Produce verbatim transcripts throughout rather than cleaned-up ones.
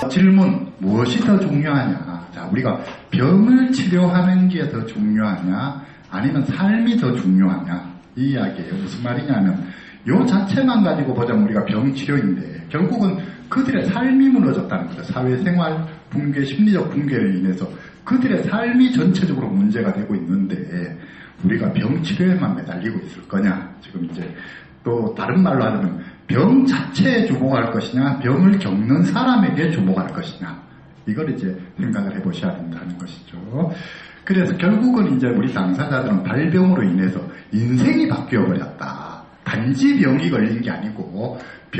질문, 무엇이 더 중요하냐? 자, 우리가 병을 치료하는 게 더 중요하냐? 아니면 삶이 더 중요하냐? 이 이야기예요. 무슨 말이냐면 요 자체만 가지고 보자면 우리가 병치료인데 결국은 그들의 삶이 무너졌다는 거죠. 사회생활 붕괴, 심리적 붕괴로 인해서 그들의 삶이 전체적으로 문제가 되고 있는데 우리가 병치료에만 매달리고 있을 거냐? 지금 이제 또 다른 말로 하자면 병 자체에 주목할 것이냐, 병을 겪는 사람에게 주목할 것이냐, 이걸 이제 생각을 해보셔야 된다는 것이죠. 그래서 결국은 이제 우리 당사자들은 발병으로 인해서 인생이 바뀌어버렸다. 단지 병이 걸린 게 아니고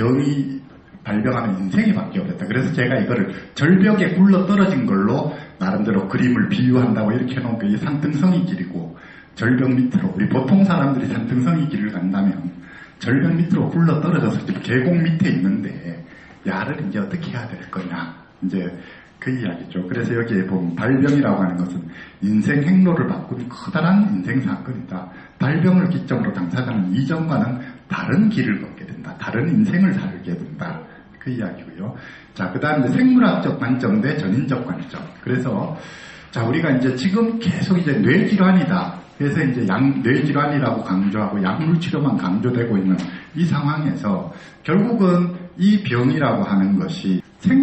병이 발병하면 인생이 바뀌어버렸다. 그래서 제가 이거를 절벽에 굴러 떨어진 걸로 나름대로 그림을 비유한다고 이렇게 해놓은 게 이 산등성이 길이고, 절벽 밑으로 우리 보통 사람들이 산등성이 길을 간다면 절벽 밑으로 굴러 떨어져서 지금 계곡 밑에 있는데 야를 이제 어떻게 해야 될 거냐, 이제 그 이야기죠. 그래서 여기에 보면 발병이라고 하는 것은 인생 행로를 바꾼 커다란 인생 사건이다. 발병을 기점으로 당사자는 이전과는 다른 길을 걷게 된다. 다른 인생을 살게 된다. 그 이야기고요. 자, 그 다음에 생물학적 관점 대 전인적 관점. 그래서 자, 우리가 이제 지금 계속 이제 뇌질환이다. 그래서 이제 양, 뇌질환이라고 강조하고 약물치료만 강조되고 있는 이 상황에서 결국은 이 병이라고 하는 것이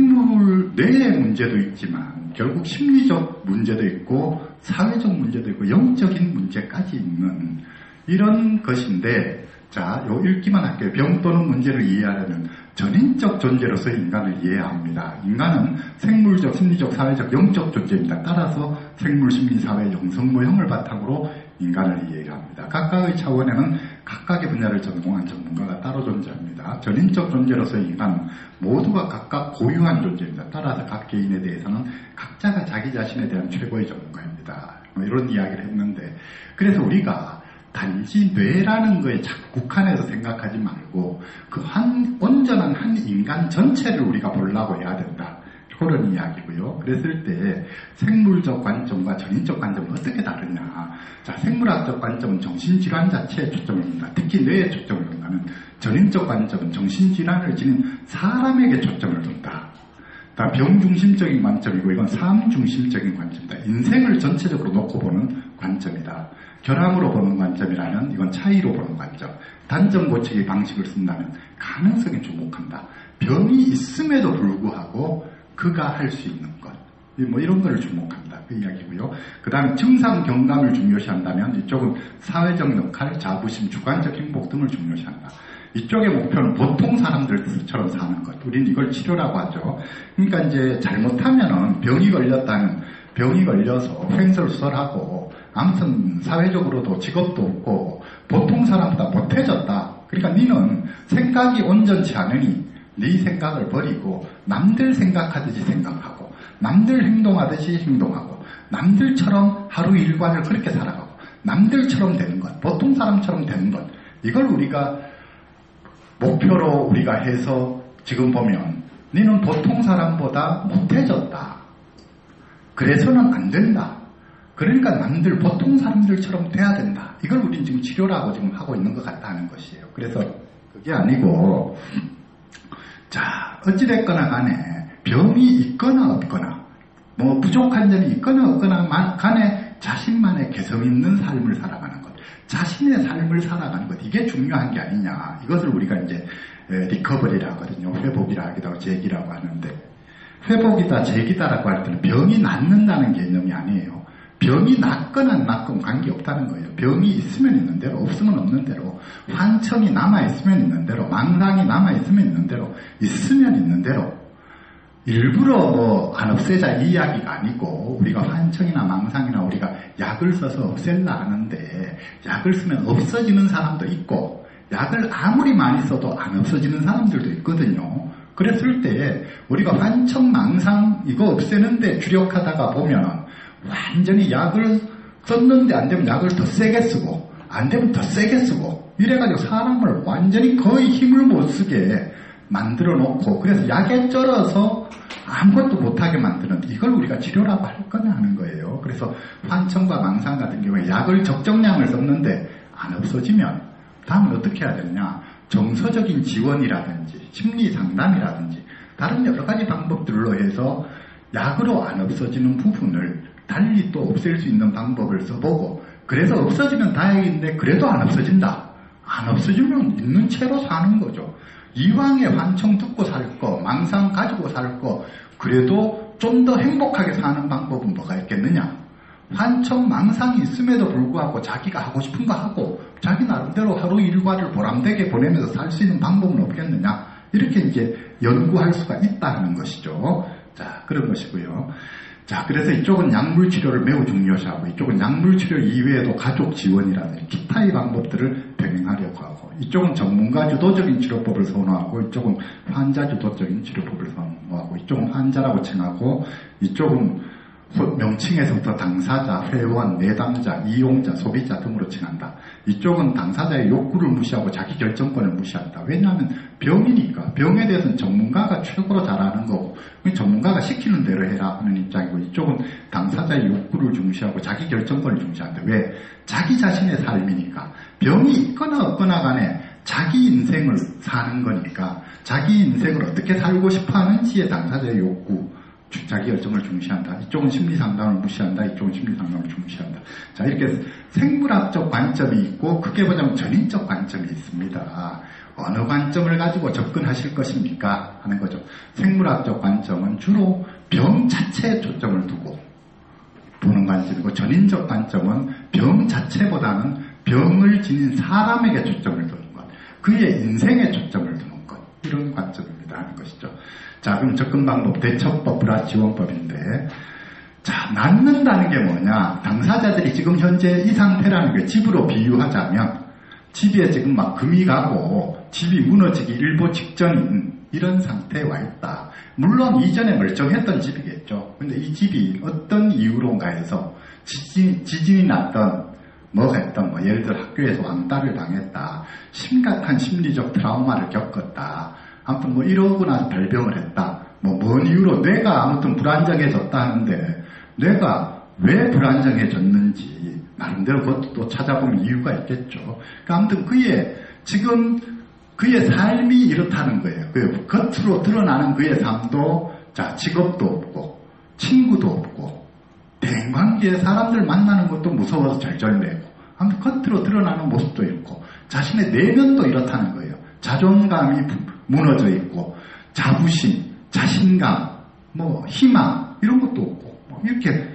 생물 뇌의 문제도 있지만 결국 심리적 문제도 있고 사회적 문제도 있고 영적인 문제까지 있는 이런 것인데, 자, 요 읽기만 할게요. 병 또는 문제를 이해하려면 전인적 존재로서의 인간을 이해해야 합니다. 인간은 생물적, 심리적, 사회적, 영적 존재입니다. 따라서 생물, 심리, 사회, 영성모형을 바탕으로 인간을 이해해야 합니다. 각각의 차원에는 각각의 분야를 전공한 전문가가 따로 존재합니다. 전인적 존재로서의 인간은 모두가 각각 고유한 존재입니다. 따라서 각 개인에 대해서는 각자가 자기 자신에 대한 최고의 전문가입니다. 뭐 이런 이야기를 했는데, 그래서 우리가 단지 뇌라는 거에 국한해서 생각하지 말고 그 한 온전한 한 인간 전체를 우리가 보려고 해야 된다. 그런 이야기고요. 그랬을 때 생물적 관점과 전인적 관점은 어떻게 다르냐. 자, 생물학적 관점은 정신질환 자체에 초점을 둔다. 특히 뇌에 초점을 둔다면 전인적 관점은 정신질환을 지닌 사람에게 초점을 둔다. 다 병중심적인 관점이고 이건 삶중심적인 관점이다. 인생을 전체적으로 놓고 보는 관점이다. 결함으로 보는 관점이라면 이건 차이로 보는 관점. 단점 고치기 방식을 쓴다면 가능성에 주목한다. 병이 있음에도 불구하고 그가 할 수 있는 것, 뭐 이런 걸 주목한다. 그 이야기고요. 그 다음에 증상 경감을 중요시한다면 이쪽은 사회적 역할, 자부심, 주관적 행복 등을 중요시한다. 이쪽의 목표는 보통 사람들처럼 사는 것. 우리는 이걸 치료라고 하죠. 그러니까 이제 잘못하면은 병이 걸렸다는, 병이 걸려서 횡설수설하고 아무튼 사회적으로도 직업도 없고 보통 사람보다 못해졌다. 그러니까 니는 생각이 온전치 않으니 네 생각을 버리고 남들 생각하듯이 생각하고 남들 행동하듯이 행동하고 남들처럼 하루 일과를 그렇게 살아가고 남들처럼 되는 것, 보통 사람처럼 되는 것, 이걸 우리가 목표로 우리가 해서 지금 보면 너는 보통 사람보다 못해졌다. 그래서는 안 된다. 그러니까 남들 보통 사람들처럼 돼야 된다. 이걸 우리는 지금 치료라고 지금 하고 있는 것 같다는 것이에요. 그래서 그게 아니고, 자, 어찌됐거나 간에 병이 있거나 없거나 뭐 부족한 점이 있거나 없거나 간에 자신만의 개성 있는 삶을 살아가는 것, 자신의 삶을 살아가는 것, 이게 중요한 게 아니냐. 이것을 우리가 이제 리커버리라 하거든요. 회복이라 하기도 하고 재기라고 하는데, 회복이다 재기다라고 할 때는 병이 낫는다는 개념이 아니에요. 병이 낫거나 안 낫건 관계없다는 거예요. 병이 있으면 있는 대로, 없으면 없는 대로, 환청이 남아있으면 있는 대로, 망상이 남아있으면 있는 대로, 있으면 있는 대로, 일부러 뭐 안 없애자 이 이야기가 아니고, 우리가 환청이나 망상이나 우리가 약을 써서 없앨라 하는데, 약을 쓰면 없어지는 사람도 있고, 약을 아무리 많이 써도 안 없어지는 사람들도 있거든요. 그랬을 때 우리가 환청, 망상 이거 없애는데 주력하다가 보면 완전히 약을 썼는데 안 되면 약을 더 세게 쓰고 안 되면 더 세게 쓰고 이래가지고 사람을 완전히 거의 힘을 못 쓰게 만들어 놓고, 그래서 약에 쩔어서 아무것도 못하게 만드는, 이걸 우리가 치료라고 할 거냐 하는 거예요. 그래서 환청과 망상 같은 경우에 약을 적정량을 썼는데 안 없어지면 다음은 어떻게 해야 되느냐. 정서적인 지원이라든지 심리 상담이라든지 다른 여러 가지 방법들로 해서 약으로 안 없어지는 부분을 달리 또 없앨 수 있는 방법을 써보고, 그래서 없어지면 다행인데 그래도 안 없어진다. 안 없어지면 있는 채로 사는 거죠. 이왕에 환청 듣고 살 거, 망상 가지고 살 거, 그래도 좀 더 행복하게 사는 방법은 뭐가 있겠느냐. 환청 망상이 있음에도 불구하고 자기가 하고 싶은 거 하고 자기 나름대로 하루 일과를 보람되게 보내면서 살 수 있는 방법은 없겠느냐. 이렇게 이제 연구할 수가 있다는 것이죠. 자, 그런 것이고요. 자, 그래서 이쪽은 약물 치료를 매우 중요시하고, 이쪽은 약물 치료 이외에도 가족 지원이라든지 기타의 방법들을 병행하려고 하고, 이쪽은 전문가 주도적인 치료법을 선호하고, 이쪽은 환자 주도적인 치료법을 선호하고, 이쪽은 환자라고 칭하고, 이쪽은 명칭에서부터 당사자, 회원, 내담자, 이용자, 소비자 등으로 칭한다. 이쪽은 당사자의 욕구를 무시하고 자기 결정권을 무시한다. 왜냐하면 병이니까. 병에 대해서는 전문가가 최고로 잘 아는 거고, 전문가가 시키는 대로 해라 하는 입장이고, 이쪽은 당사자의 욕구를 중시하고 자기 결정권을 중시한다. 왜? 자기 자신의 삶이니까. 병이 있거나 없거나 간에 자기 인생을 사는 거니까, 자기 인생을 어떻게 살고 싶어 하는지에 당사자의 욕구, 자기 결정을 중시한다. 이쪽은 심리상담을 무시한다. 이쪽은 심리상담을 중시한다. 자, 이렇게 생물학적 관점이 있고, 크게 보자면 전인적 관점이 있습니다. 어느 관점을 가지고 접근하실 것입니까? 하는 거죠. 생물학적 관점은 주로 병 자체에 초점을 두고 보는 관점이고, 전인적 관점은 병 자체보다는 병을 지닌 사람에게 초점을 두는 것, 그의 인생에 초점을 두는 것, 이런 관점입니다. 하는 것이죠. 자, 그럼 접근 방법, 대처법, 불화 지원법인데, 자, 낫는다는 게 뭐냐? 당사자들이 지금 현재 이 상태라는 게 집으로 비유하자면, 집에 지금 막 금이 가고 집이 무너지기 일보 직전인 이런 상태에 와 있다. 물론 이전에 멀쩡했던 집이겠죠. 근데 이 집이 어떤 이유론가 해서 지진, 지진이 났던, 뭐가 했던, 뭐 예를 들어 학교에서 왕따를 당했다. 심각한 심리적 트라우마를 겪었다. 아무튼 뭐 이러고 나서 발병을 했다. 뭐 뭔 이유로 뇌가 아무튼 불안정해졌다 하는데, 뇌가 왜 불안정해졌는지 나름대로 그것도 또 찾아보면 이유가 있겠죠. 그러니까 아무튼 그의 지금 그의 삶이 이렇다는 거예요. 그 겉으로 드러나는 그의 삶도, 자, 직업도 없고 친구도 없고 대인관계에 사람들 만나는 것도 무서워서 절절매고, 아무튼 겉으로 드러나는 모습도 있고 자신의 내면도 이렇다는 거예요. 자존감이 무너져 있고 자부심, 자신감, 뭐 희망 이런 것도 없고, 뭐 이렇게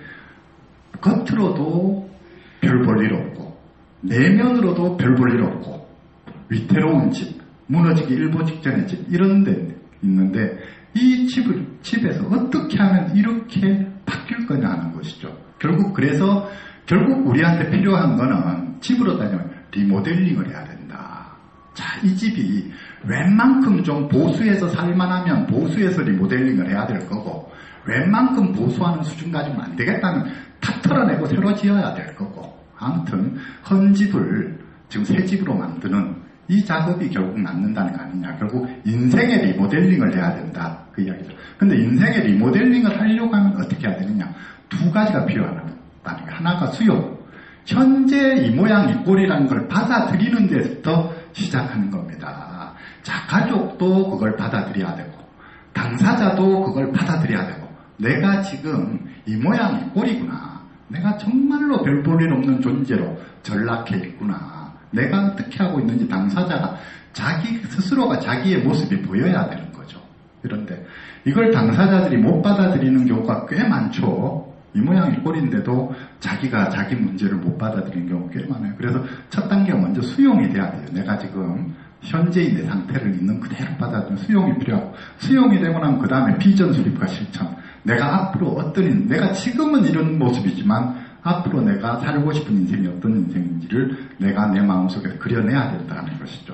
겉으로도 별 볼 일 없고 내면으로도 별 볼 일 없고 위태로운 집, 무너지기 일보 직전의 집, 이런 데 있는데, 이 집을 집에서 어떻게 하면 이렇게 바뀔 거냐 하는 것이죠. 결국 그래서 결국 우리한테 필요한 거는 집으로 따지면 리모델링을 해야 된다. 자, 이 집이 웬만큼 좀 보수해서 살만하면 보수해서 리모델링을 해야 될 거고, 웬만큼 보수하는 수준 가지고는 안 되겠다면 다 털어내고 새로 지어야 될 거고, 아무튼 헌 집을 지금 새 집으로 만드는 이 작업이 결국 낫는다는 거 아니냐. 결국 인생의 리모델링을 해야 된다, 그 이야기죠. 근데 인생의 리모델링을 하려고 하면 어떻게 해야 되느냐. 두 가지가 필요하다는 게, 하나가 수용, 현재 이 모양 이 꼴이라는 걸 받아들이는 데서부터 시작하는 겁니다. 자, 가족도 그걸 받아들여야 되고 당사자도 그걸 받아들여야 되고, 내가 지금 이 모양 이 꼴이구나, 내가 정말로 별 볼 일 없는 존재로 전락해 있구나, 내가 어떻게 하고 있는지 당사자가 자기 스스로가 자기의 모습이 보여야 되는 거죠. 그런데 이걸 당사자들이 못 받아들이는 경우가 꽤 많죠. 이 모양 이 꼴인데도 자기가 자기 문제를 못 받아들이는 경우가 꽤 많아요. 그래서 첫 단계가 먼저 수용이 돼야 돼요. 내가 지금 현재의 내 상태를 있는 그대로 받아들이는 수용이 필요하고, 수용이 되고 나면 그 다음에 비전 수립과 실천, 내가 앞으로 어떤, 내가 지금은 이런 모습이지만 앞으로 내가 살고 싶은 인생이 어떤 인생인지를 내가 내 마음속에 그려내야 된다는 것이죠.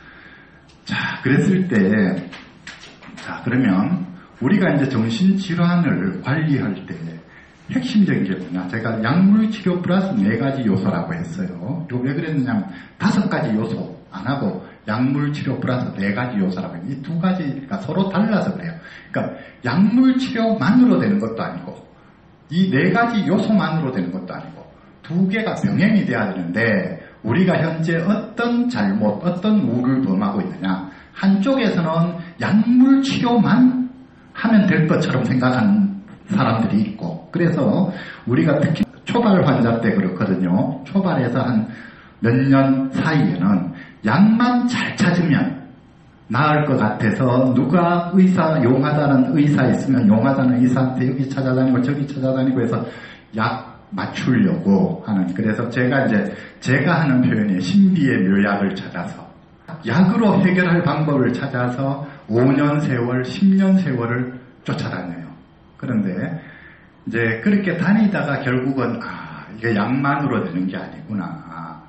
자, 그랬을 때, 자, 그러면 우리가 이제 정신질환을 관리할 때 핵심적인 게 뭐냐. 제가 약물치료 플러스 네 가지 요소라고 했어요. 이거 왜 그랬느냐면 다섯 가지 요소 안 하고 약물치료 플러스 네 가지 요소라고 했는데, 이 두 가지가 서로 달라서 그래요. 그러니까 약물치료만으로 되는 것도 아니고 이 네 가지 요소만으로 되는 것도 아니고 두 개가 병행이 돼야 되는데, 우리가 현재 어떤 잘못, 어떤 우를 범하고 있느냐. 한쪽에서는 약물치료만 하면 될 것처럼 생각하는 사람들이 있고, 그래서 우리가 특히 초발 환자 때 그렇거든요. 초발에서 한 몇 년 사이에는 약만 잘 찾으면 나을 것 같아서 누가 의사, 용하다는 의사 있으면 용하다는 의사한테 여기 찾아다니고 저기 찾아다니고 해서 약 맞추려고 하는, 그래서 제가 이제 제가 하는 표현이 신비의 묘약을 찾아서 약으로 해결할 방법을 찾아서 오 년 세월, 십 년 세월을 쫓아다녀요. 그런데 이제 그렇게 다니다가 결국은 아, 이게 약만으로 되는 게 아니구나.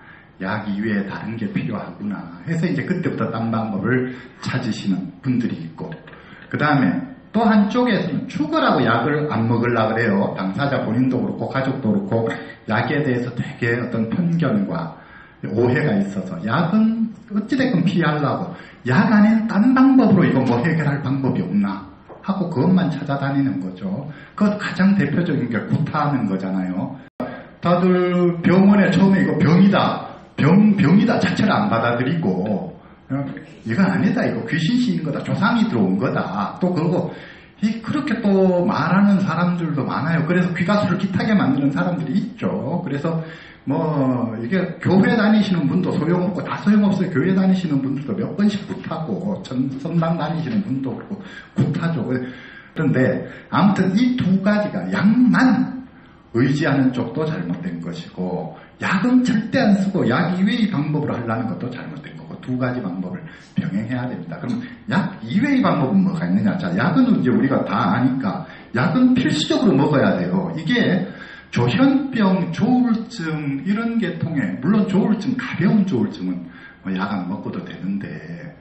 약 이외에 다른 게 필요하구나 해서 이제 그때부터 딴 방법을 찾으시는 분들이 있고, 그 다음에 또 한쪽에서는 죽으라고 약을 안 먹으려고 그래요. 당사자 본인도 그렇고 가족도 그렇고 약에 대해서 되게 어떤 편견과 오해가 있어서 약은 어찌됐건 피하려고 약 아닌 딴 방법으로 이거 뭐 해결할 방법이 없나 하고 그것만 찾아다니는 거죠. 그것 가장 대표적인 게 구타하는 거잖아요. 다들 병원에 처음에 이거 병이다 병, 병이다 자체를 안 받아들이고, 이건 아니다, 이거 귀신 씌인 거다, 조상이 들어온 거다, 또 그러고, 이, 그렇게 또 말하는 사람들도 많아요. 그래서 귀가 솔깃하게 만드는 사람들이 있죠. 그래서, 뭐, 이게 교회 다니시는 분도 소용없고, 다 소용없어요. 교회 다니시는 분들도 몇 번씩 굿하고, 전, 선당 다니시는 분도 그렇고, 굿하죠. 그런데, 아무튼 이 두 가지가 약만 의지하는 쪽도 잘못된 것이고, 약은 절대 안 쓰고 약 이외의 방법으로 하려는 것도 잘못된 거고, 두 가지 방법을 병행해야 됩니다. 그럼 약 이외의 방법은 뭐가 있느냐? 자, 약은 이제 우리가 다 아니까 약은 필수적으로 먹어야 돼요. 이게 조현병, 조울증 이런 계통에, 물론 조울증, 가벼운 조울증은 뭐 약 안 먹고도 되는데,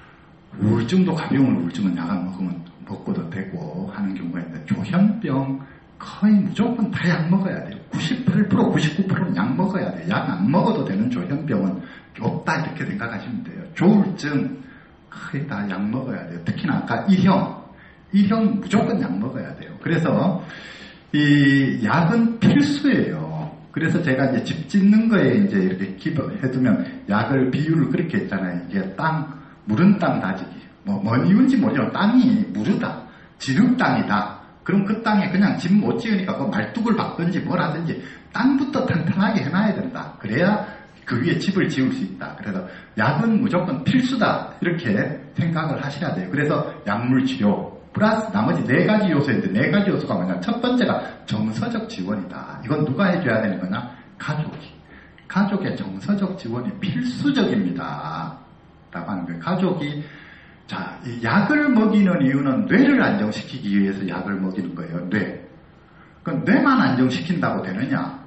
우울증도 가벼운 우울증은 약 안 먹으면 먹고도 되고 하는 경우가 있는데, 조현병 거의 무조건 다 약 먹어야 돼요. 구십팔 퍼센트, 구십구 퍼센트는 약 먹어야 돼요. 약 안 먹어도 되는 조현병은 없다 이렇게 생각하시면 돼요. 조울증 거의 다 약 먹어야 돼요. 특히나 아까 일형, 일형 무조건 약 먹어야 돼요. 그래서 이 약은 필수예요. 그래서 제가 이제 집 짓는 거에 이제 이렇게 기부해두면 약을 비유를 그렇게 했잖아요. 이게 땅, 무른 땅 다지기. 뭐, 뭔 이유인지 모르지만 땅이 무르다, 지름 땅이다. 그럼 그 땅에 그냥 집 못 지으니까 그 말뚝을 박든지 뭘 하든지 땅부터 탄탄하게 해놔야 된다. 그래야 그 위에 집을 지을 수 있다. 그래서 약은 무조건 필수다. 이렇게 생각을 하셔야 돼요. 그래서 약물치료 플러스 나머지 네 가지 요소인데, 네 가지 요소가 뭐냐? 첫 번째가 정서적 지원이다. 이건 누가 해줘야 되는 거냐? 가족이. 가족의 정서적 지원이 필수적입니다. 라고 하는 거예요. 가족이 자, 이 약을 먹이는 이유는 뇌를 안정시키기 위해서 약을 먹이는 거예요. 뇌. 그럼 뇌만 안정시킨다고 되느냐?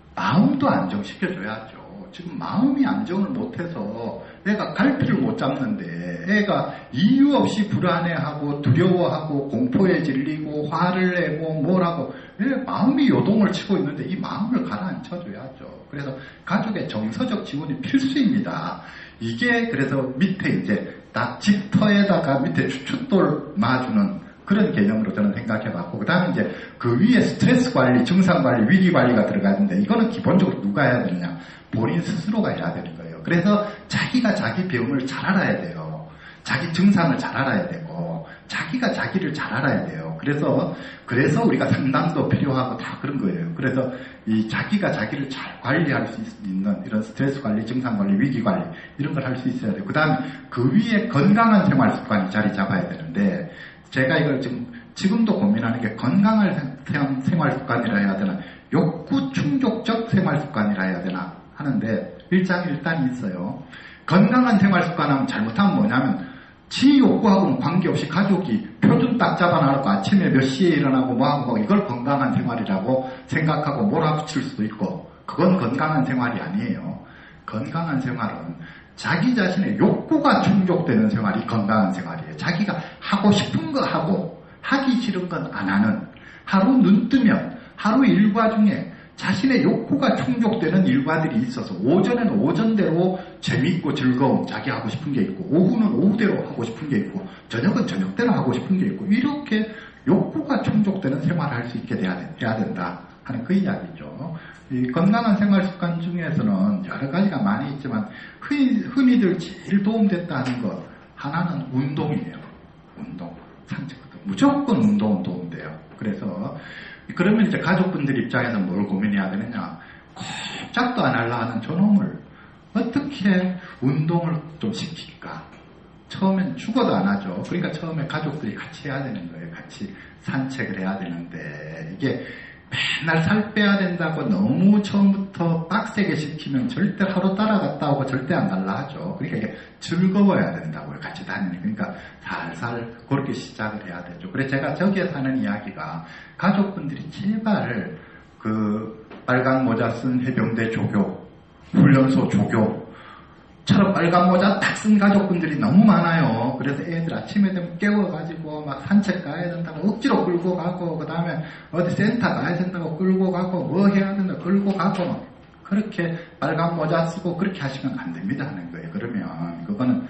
마음도 안정시켜줘야죠. 지금 마음이 안정을 못해서 애가 갈피를 못 잡는데, 애가 이유 없이 불안해하고 두려워하고 공포에 질리고 화를 내고 뭘 하고, 애 마음이 요동을 치고 있는데 이 마음을 가라앉혀줘야죠. 그래서 가족의 정서적 지원이 필수입니다. 이게 그래서 밑에 이제 딱 집터에다가 밑에 추춧돌 놔주는 그런 개념으로 저는 생각해봤고, 그 다음에 이제 그 위에 스트레스 관리, 증상 관리, 위기 관리가 들어가는데, 이거는 기본적으로 누가 해야 되느냐? 본인 스스로가 해야 되는 거예요. 그래서 자기가 자기 병을 잘 알아야 돼요. 자기 증상을 잘 알아야 되고, 자기가 자기를 잘 알아야 돼요. 그래서 그래서 우리가 상담도 필요하고 다 그런 거예요. 그래서 이 자기가 자기를 잘 관리할 수 있는 이런 스트레스 관리, 증상 관리, 위기 관리 이런 걸 할 수 있어야 돼요. 그 다음에 그 위에 건강한 생활 습관이 자리 잡아야 되는데, 제가 이걸 지금 지금도 고민하는 게 건강한 생활 습관이라 해야 되나, 욕구 충족적 생활 습관이라 해야 되나 하는데, 일장일단이 있어요. 건강한 생활 습관하면 잘못하면 뭐냐면, 지 욕구하고는 관계없이 가족이 표준 딱 잡아놔놓고 아침에 몇 시에 일어나고 뭐하고 이걸 건강한 생활이라고 생각하고 몰아붙일 수도 있고, 그건 건강한 생활이 아니에요. 건강한 생활은 자기 자신의 욕구가 충족되는 생활이 건강한 생활이에요. 자기가 하고 싶은 거 하고 하기 싫은 건 안 하는, 하루 눈 뜨면 하루 일과 중에 자신의 욕구가 충족되는 일과들이 있어서, 오전에는 오전대로 재미있고 즐거운 자기 하고 싶은 게 있고, 오후는 오후대로 하고 싶은 게 있고, 저녁은 저녁대로 하고 싶은 게 있고, 이렇게 욕구가 충족되는 생활을 할 수 있게 돼야, 해야 된다 하는 그 이야기죠. 이 건강한 생활 습관 중에서는 여러 가지가 많이 있지만, 흔히, 흔히들 제일 도움됐다 하는 것 하나는 운동이에요. 운동, 산책도. 무조건 운동은 도움돼요. 그래서 그러면 이제 가족분들 입장에서 뭘 고민해야 되느냐. 꼼짝도 안 하려 하는 저놈을 어떻게 운동을 좀 시킬까. 처음엔 죽어도 안 하죠. 그러니까 처음에 가족들이 같이 해야 되는 거예요. 같이 산책을 해야 되는데 이게 맨날 살 빼야 된다고 너무 처음부터 빡세게 시키면 절대 하루 따라갔다 오고 절대 안 갈라 하죠. 그러니까 이게 즐거워야 된다고요. 같이 다니는. 그러니까 살살 그렇게 시작을 해야 되죠. 그래서 제가 저기에 사는 이야기가 가족분들이 제발 그 빨간 모자 쓴 해병대 조교, 훈련소 조교 처럼 빨간 모자 딱 쓴 가족분들이 너무 많아요. 그래서 애들 아침에 되면 깨워가지고 막 산책 가야 된다고 억지로 끌고 가고 그 다음에 어디 센터 가야 된다고 끌고 가고 뭐 해야 된다고 끌고 가고 그렇게 빨간 모자 쓰고 그렇게 하시면 안 됩니다 하는 거예요. 그러면 그거는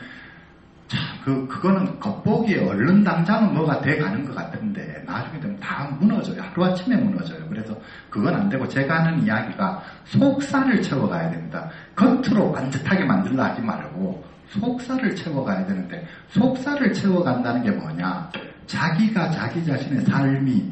참 그 그거는 겉보기에 얼른 당장은 뭐가 돼 가는 것 같은데 나중에 되면 다 무너져요. 하루아침에 무너져요. 그래서 그건 안 되고 제가 하는 이야기가 속살을 채워가야 됩니다. 겉으로 반듯하게 만들려 하지 말고 속살을 채워가야 되는데 속살을 채워간다는 게 뭐냐. 자기가 자기 자신의 삶이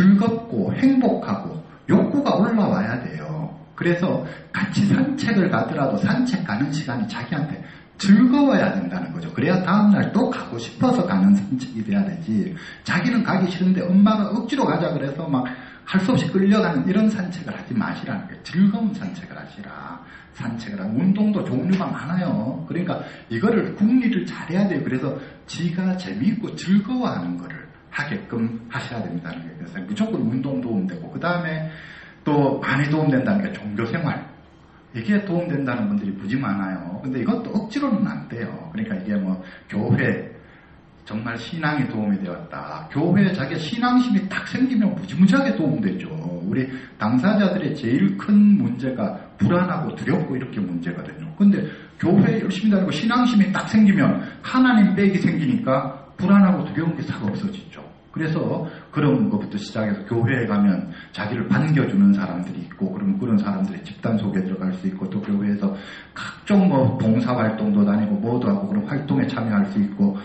즐겁고 행복하고 욕구가 올라와야 돼요. 그래서 같이 산책을 가더라도 산책 가는 시간이 자기한테 즐거워야 된다는 거죠. 그래야 다음날 또 가고 싶어서 가는 산책이 돼야 되지. 자기는 가기 싫은데 엄마가 억지로 가자 그래서 막 할 수 없이 끌려가는 이런 산책을 하지 마시라는 거예요. 즐거운 산책을 하시라. 산책을 하고 운동도 종류가 많아요. 그러니까 이거를 궁리를 잘해야 돼요. 그래서 지가 재미있고 즐거워하는 거를 하게끔 하셔야 된다는 거예요. 그래서 무조건 운동 도움되고 그 다음에 또 많이 도움된다는 게 종교생활. 이게 도움된다는 분들이 무지 많아요. 근데 이것도 억지로는 안 돼요. 그러니까 이게 뭐 교회 정말 신앙이 도움이 되었다. 교회에 자기 신앙심이 딱 생기면 무지무지하게 도움되죠. 우리 당사자들의 제일 큰 문제가 불안하고 두렵고 이렇게 문제거든요. 근데 교회에 열심히 다니고 신앙심이 딱 생기면 하나님 빽이 생기니까 불안하고 두려운 게 싹 없어지죠. 그래서 그런 것부터 시작해서 교회에 가면 자기를 반겨주는 사람들이 있고 그러면 그런 사람들의 집단 속에 들어갈 수 있고 또 교회에서 각종 뭐 봉사활동도 다니고 뭐도 하고 그런 활동에 참여할 수 있고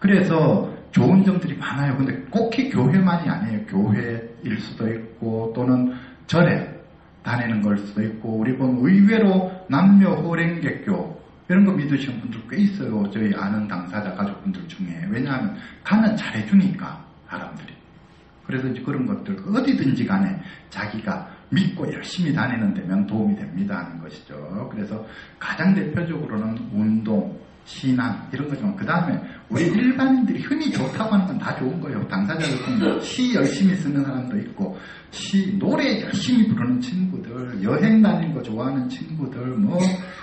그래서 좋은 점들이 많아요. 근데 꼭히 교회만이 아니에요. 교회일 수도 있고 또는 절에 다니는 걸 수도 있고 우리 보면 의외로 남녀 호랭개교 이런 거 믿으시는 분들 꽤 있어요. 저희 아는 당사자 가족분들 중에. 왜냐하면 가면 잘해주니까 사람들이. 그래서 이제 그런 것들 어디든지 간에 자기가 믿고 열심히 다니는 데면 도움이 됩니다 하는 것이죠. 그래서 가장 대표적으로는 운동, 신앙 이런 거지만 그 다음에 우리 일반인들이 흔히 좋다고 하는 건 다 좋은 거예요. 당사자들 중에 시 열심히 쓰는 사람도 있고 시 노래 열심히 부르는 친구들, 여행 다니는 거 좋아하는 친구들 뭐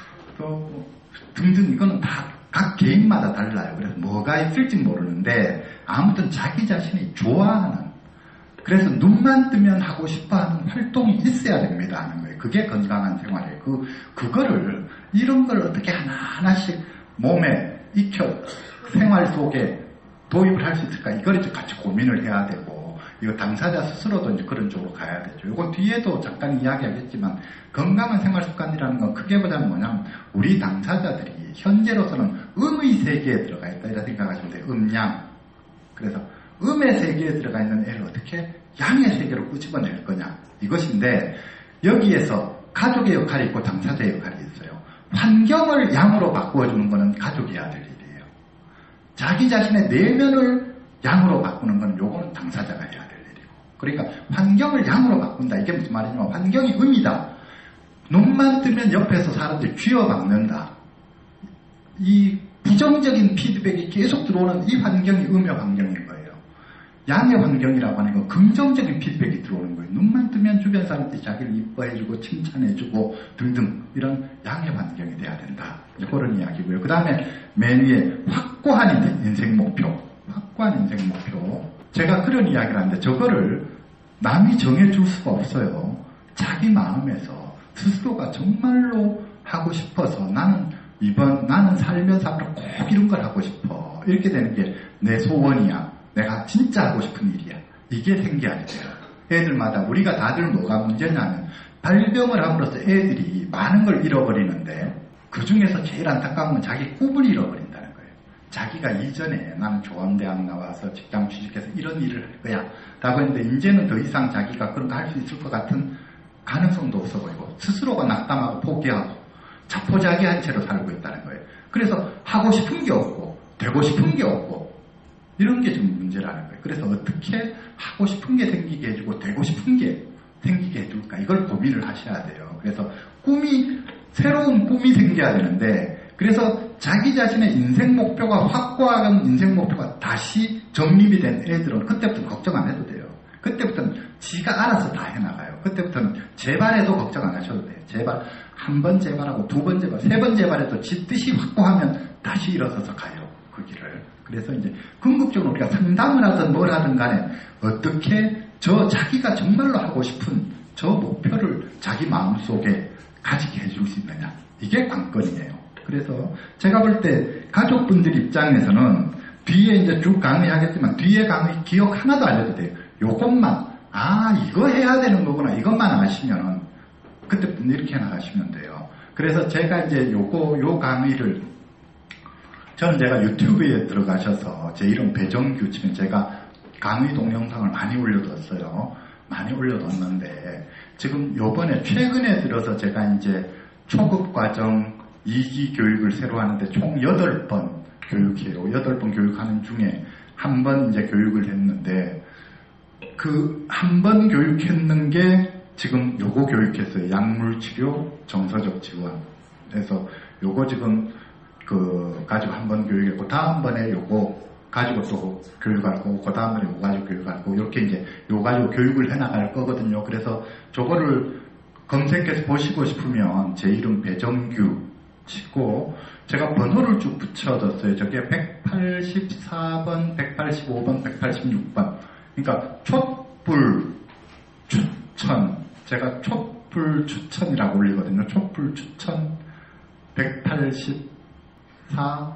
또 뭐 등등 이거는 다 각 개인마다 달라요. 그래서 뭐가 있을지 모르는데 아무튼 자기 자신이 좋아하는 그래서 눈만 뜨면 하고 싶어하는 활동이 있어야 됩니다 하는 거예요. 그게 건강한 생활이에요. 그 그거를 이런 걸 어떻게 하나 하나씩 몸에 익혀 생활 속에 도입을 할 수 있을까? 이걸 이제 같이 고민을 해야 되고, 이거 당사자 스스로도 이제 그런 쪽으로 가야 되죠. 이거 뒤에도 잠깐 이야기하겠지만, 건강한 생활 습관이라는 건 크게 보자면 뭐냐면, 우리 당사자들이 현재로서는 음의 세계에 들어가 있다. 이라 생각하시면 돼요. 음양. 그래서 음의 세계에 들어가 있는 애를 어떻게 양의 세계로 끄집어낼 거냐. 이것인데, 여기에서 가족의 역할이 있고 당사자의 역할이 있어요. 환경을 양으로 바꾸어주는 것은 가족이 해야 될 일이에요. 자기 자신의 내면을 양으로 바꾸는 건 요거는 당사자가 해야 될 일이고. 그러니까 환경을 양으로 바꾼다. 이게 무슨 말이냐면 환경이 음이다. 눈만 뜨면 옆에서 사람들이 쥐어박는다. 이 부정적인 피드백이 계속 들어오는 이 환경이 음의 환경인 거예요. 양의 환경이라고 하는 건 긍정적인 피드백이 들어오는 거예요. 눈만 뜨면 주변 사람들이 자기를 이뻐해주고 칭찬해주고 등등 이런 양의 환경이 돼야 된다. 그런 이야기고요. 그 다음에 맨 위에 확고한 인생 목표. 확고한 인생 목표. 제가 그런 이야기를 하는데 저거를 남이 정해줄 수가 없어요. 자기 마음에서 스스로가 정말로 하고 싶어서 나는 이번 나는 살면서 앞으로 꼭 이런 걸 하고 싶어. 이렇게 되는 게 내 소원이야. 내가 진짜 하고 싶은 일이야. 이게 생겨야 돼요. 애들마다 우리가 다들 뭐가 문제냐면 발병을 함으로써 애들이 많은 걸 잃어버리는데 그 중에서 제일 안타까운 건 자기 꿈을 잃어버린다는 거예요. 자기가 이전에 나는 좋은 대학 나와서 직장 취직해서 이런 일을 할 거야 라고 했는데 이제는 더 이상 자기가 그런 거 할 수 있을 것 같은 가능성도 없어 보이고 스스로가 낙담하고 포기하고 자포자기한 채로 살고 있다는 거예요. 그래서 하고 싶은 게 없고 되고 싶은 게 없고 이런 게 좀 문제라는 거예요. 그래서 어떻게 하고 싶은 게 생기게 해주고 되고 싶은 게 생기게 해줄까 이걸 고민을 하셔야 돼요. 그래서 꿈이 새로운 꿈이 생겨야 되는데 그래서 자기 자신의 인생 목표가 확고한 인생 목표가 다시 정립이 된 애들은 그때부터는 걱정 안 해도 돼요. 그때부터는 지가 알아서 다 해나가요. 그때부터는 재발해도 걱정 안 하셔도 돼요. 재발 한 번 재발하고 두 번 재발, 세 번 재발해도 지 뜻이 확고하면 다시 일어서서 가요. 그 길을. 그래서 이제 궁극적으로 우리가 상담을 하든 뭘 하든 간에 어떻게 저 자기가 정말로 하고 싶은 저 목표를 자기 마음속에 가지게 해줄 수 있느냐. 이게 관건이에요. 그래서 제가 볼 때 가족분들 입장에서는 뒤에 이제 쭉 강의하겠지만 뒤에 강의 기억 하나도 안 해도 돼요. 요것만 아 이거 해야 되는 거구나 이것만 아시면은 그때부터 이렇게 나가시면 돼요. 그래서 제가 이제 요거 요 강의를 저는 제가 유튜브에 들어가셔서 제 이름 배정규 치면 제가 강의 동영상을 많이 올려뒀어요. 많이 올려뒀는데 지금 요번에 최근에 들어서 제가 이제 초급 과정 이 기 교육을 새로 하는데 총 여덟 번 교육해요. 여덟 번 교육하는 중에 한 번 이제 교육을 했는데 그 한 번 교육했는 게 지금 요거 교육했어요. 약물치료 정서적 지원. 그래서 요거 지금 그 가지고 한 번 교육했고 다음번에 요거 가지고 또 교육할 거고 그 다음번에 요거 가지고 교육할 거고 이렇게 이제 요거 가지고 교육을 해나갈 거거든요. 그래서 저거를 검색해서 보시고 싶으면 제 이름 배정규 치고 제가 번호를 쭉 붙여뒀어요. 저게 백팔십사 번, 백팔십오 번, 백팔십육 번. 그러니까 촛불 추천. 제가 촛불 추천이라고 올리거든요. 촛불 추천 백팔십사,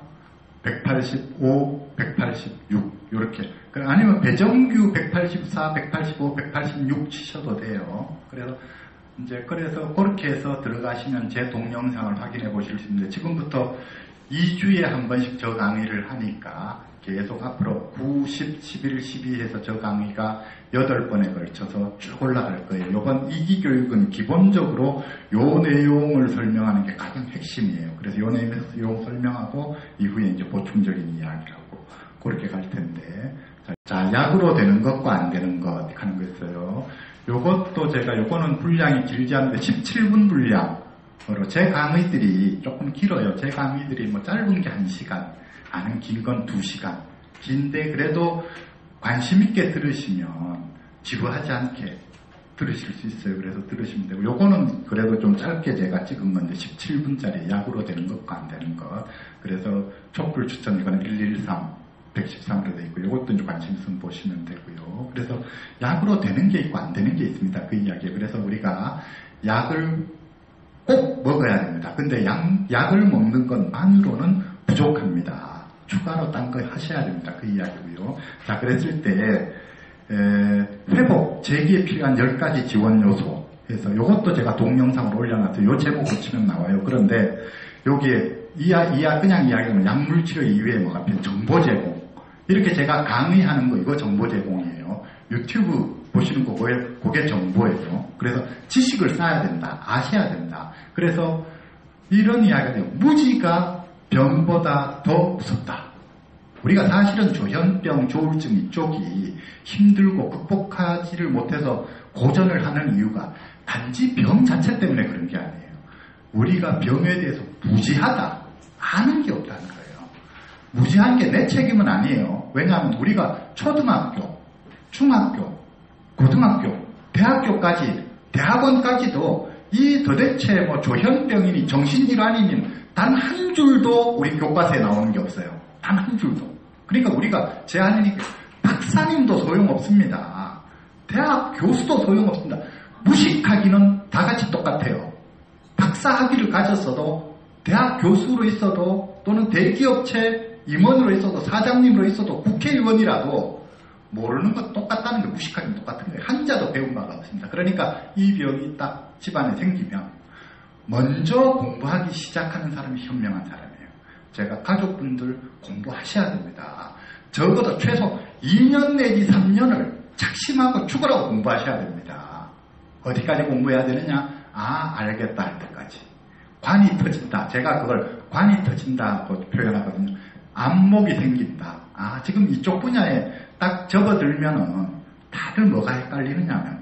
백팔십오, 백팔십육 이렇게. 아니면 배정규 백팔십사, 백팔십오, 백팔십육 치셔도 돼요. 그래서 이제 그래서 그렇게 해서 들어가시면 제 동영상을 확인해 보실 수 있는데 지금부터 이 주에 한 번씩 저 강의를 하니까 계속 앞으로 구, 십, 십일, 십이 해서 저 강의가 여덟 번에 걸쳐서 쭉 올라갈 거예요. 이번 이 기 교육은 기본적으로 요 내용을 설명하는 게 가장 핵심이에요. 그래서 요 내용 설명하고 이후에 이제 보충적인 이야기를 하고 그렇게 갈 텐데 자, 약으로 되는 것과 안 되는 것 하는 거 있어요. 요것도 제가 요거는 분량이 길지 않은데 십칠 분 분량으로 제 강의들이 조금 길어요. 제 강의들이 뭐 짧은 게 한 시간 아는 긴 건 두 시간 긴데 그래도 관심 있게 들으시면 지루하지 않게 들으실 수 있어요. 그래서 들으시면 되고 요거는 그래도 좀 짧게 제가 찍은 건데 십칠 분짜리 약으로 되는 것과 안 되는 것. 그래서 촛불 추천 이거는 일일삼 백십삼으로 되어 있고 이것도 이제 관심 있으면 보시면 되고요. 그래서 약으로 되는 게 있고 안 되는 게 있습니다. 그 이야기에. 그래서 우리가 약을 꼭 먹어야 됩니다. 근데 약, 약을 먹는 것만으로는 부족합니다. 추가로 딴 거 하셔야 됩니다. 그 이야기고요. 자, 그랬을 때 에, 회복, 재기에 필요한 열 가지 지원 요소 해서 이것도 제가 동영상으로 올려놨어요. 요 제목을 치면 나와요. 그런데 여기에 이야, 이야, 그냥 이야기하면 약물치료 이외에 뭐가 필요 정보 제공. 이렇게 제가 강의하는 거 이거 정보 제공이에요. 유튜브 보시는 거 그게 정보예요. 그래서 지식을 쌓아야 된다. 아셔야 된다. 그래서 이런 이야기가 돼요. 무지가 병보다 더 무섭다. 우리가 사실은 조현병, 조울증 이쪽이 힘들고 극복하지를 못해서 고전을 하는 이유가 단지 병 자체 때문에 그런 게 아니에요. 우리가 병에 대해서 무지하다. 아는 게 없다는 거예요. 무지한 게 내 책임은 아니에요. 왜냐하면 우리가 초등학교, 중학교, 고등학교, 대학교까지, 대학원까지도 이 도대체 뭐 조현병이니 정신질환이니 단 한 줄도 우리 교과서에 나오는 게 없어요. 단 한 줄도. 그러니까 우리가 제안이니 박사님도 소용없습니다. 대학 교수도 소용없습니다. 무식하기는 다 같이 똑같아요. 박사 학위를 가졌어도 대학 교수로 있어도 또는 대기업체 임원으로 있어도 사장님으로 있어도 국회의원이라도 모르는 건 똑같다는 게 무식하기는 똑같은 거예요. 한자도 배운 바가 없습니다. 그러니까 이 병이 딱 집안에 생기면 먼저 공부하기 시작하는 사람이 현명한 사람이에요. 제가 가족분들 공부하셔야 됩니다. 적어도 최소 이 년 내지 삼 년을 작심하고 죽으라고 공부하셔야 됩니다. 어디까지 공부해야 되느냐? 아, 알겠다 할 때까지. 관이 터진다. 제가 그걸 관이 터진다고 표현하거든요. 안목이 생긴다. 아, 지금 이쪽 분야에 딱 접어들면은 다들 뭐가 헷갈리느냐면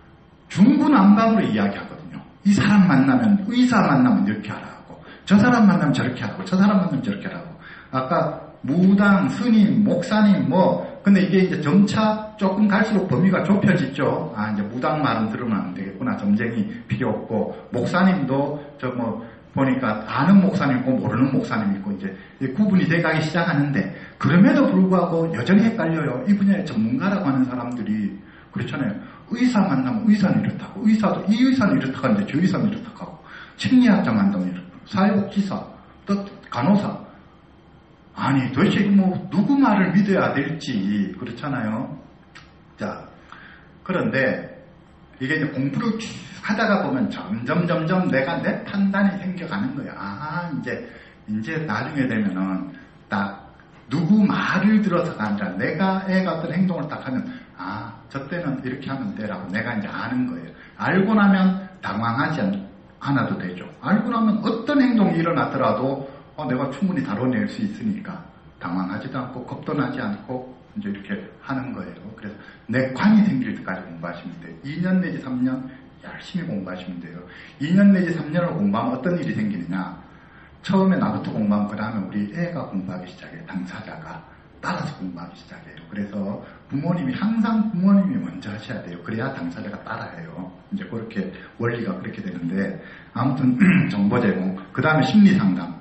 중구난방으로 이야기하거든요. 이 사람 만나면, 의사 만나면 이렇게 하라고, 저 사람 만나면 저렇게 하라고, 저 사람 만나면 저렇게 하라고. 아까 무당, 스님, 목사님 뭐, 근데 이게 이제 점차 조금 갈수록 범위가 좁혀지죠. 아, 이제 무당 말은 들으면 안 되겠구나. 점쟁이 필요 없고, 목사님도 저 뭐, 보니까 아는 목사님 있고 모르는 목사님 있고 이제 구분이 돼가기 시작하는데, 그럼에도 불구하고 여전히 헷갈려요. 이 분야의 전문가라고 하는 사람들이. 그렇잖아요. 의사 만나면 의사는 이렇다고, 의사도 이 의사는 이렇다고 하는데 저 의사는 이렇다고 하고, 심리학자 만나면 이렇다고, 사회복지사, 또 간호사. 아니 도대체 뭐 누구 말을 믿어야 될지. 그렇잖아요. 자, 그런데 이게 이제 공부를 하다가 보면 점점 점점 내가 내 판단이 생겨가는 거야. 아, 이제 이제 나중에 되면은 딱 누구 말을 들어서가 아니라 내가 애가 어떤 행동을 딱 하면, 아, 저 때는 이렇게 하면 되라고 내가 이제 아는 거예요. 알고 나면 당황하지 않아도 되죠. 알고 나면 어떤 행동이 일어나더라도 어, 내가 충분히 다뤄낼 수 있으니까 당황하지도 않고 겁도 나지 않고 이제 이렇게 하는 거예요. 그래서 내 관이 생길 때까지 공부하시면 돼요. 이 년 내지 삼 년 열심히 공부하시면 돼요. 이 년 내지 삼 년을 공부하면 어떤 일이 생기느냐. 처음에 나부터 공부하면 그 다음에 우리 애가 공부하기 시작해요. 당사자가 따라서 공부하기 시작해요. 그래서 부모님이 항상 부모님이 먼저 하셔야 돼요. 그래야 당사자가 따라해요. 이제 그렇게 원리가 그렇게 되는데, 아무튼 정보 제공, 그 다음에 심리 상담,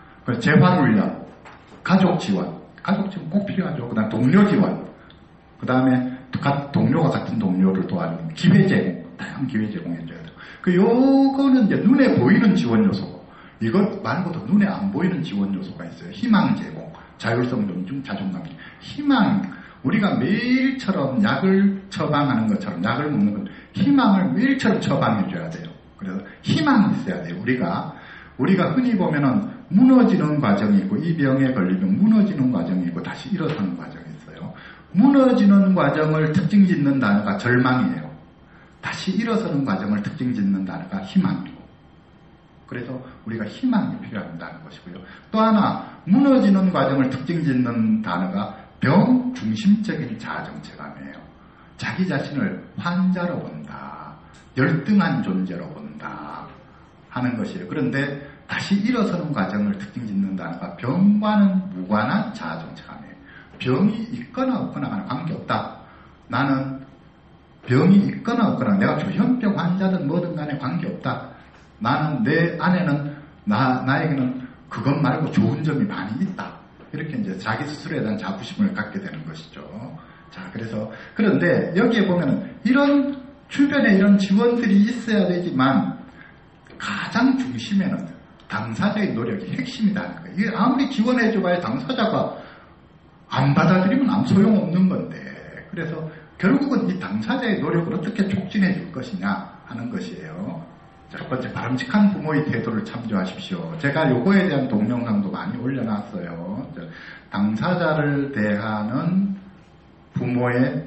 재활훈련, 가족 지원, 가족 지원 꼭 필요하죠. 그 다음 동료 지원, 그 다음에 동료가 같은 동료를 도와주는 기회 제공, 다양한 기회 제공해줘야 돼요. 그 요거는 이제 눈에 보이는 지원 요소고, 이것 말고도 눈에 안 보이는 지원 요소가 있어요. 희망 제공, 자율성 존중, 자존감. 희망, 우리가 매일처럼 약을 처방하는 것처럼 약을 먹는 건 희망을 매일처럼 처방해줘야 돼요. 그래서 희망이 있어야 돼요. 우리가 우리가 흔히 보면은 무너지는 과정이 있고, 이 병에 걸리면 무너지는 과정이 있고 다시 일어서는 과정이 있어요. 무너지는 과정을 특징 짓는 단어가 절망이에요. 다시 일어서는 과정을 특징 짓는 단어가 희망이고. 그래서 우리가 희망이 필요하다는 것이고요. 또 하나, 무너지는 과정을 특징 짓는 단어가 병 중심적인 자아정체감이에요. 자기 자신을 환자로 본다, 열등한 존재로 본다 하는 것이에요. 그런데 다시 일어서는 과정을 특징 짓는 단어가 병과는 무관한 자아정체감이에요. 병이 있거나 없거나 관계없다. 나는 병이 있거나 없거나, 내가 조현병 환자든 뭐든 간에 관계없다. 나는 내 안에는 나, 나에게는 그것 말고 좋은 점이 많이 있다. 이렇게 이제 자기 스스로에 대한 자부심을 갖게 되는 것이죠. 자, 그래서, 그런데 여기에 보면은 이런 주변에 이런 지원들이 있어야 되지만 가장 중심에는 당사자의 노력이 핵심이라는 거예요. 이게 아무리 지원해줘봐야 당사자가 안 받아들이면 아무 소용없는 건데, 그래서 결국은 이 당사자의 노력을 어떻게 촉진해 줄 것이냐 하는 것이에요. 첫 번째, 바람직한 부모의 태도를 참조하십시오. 제가 요거에 대한 동영상도 많이 올려놨어요. 당사자를 대하는 부모의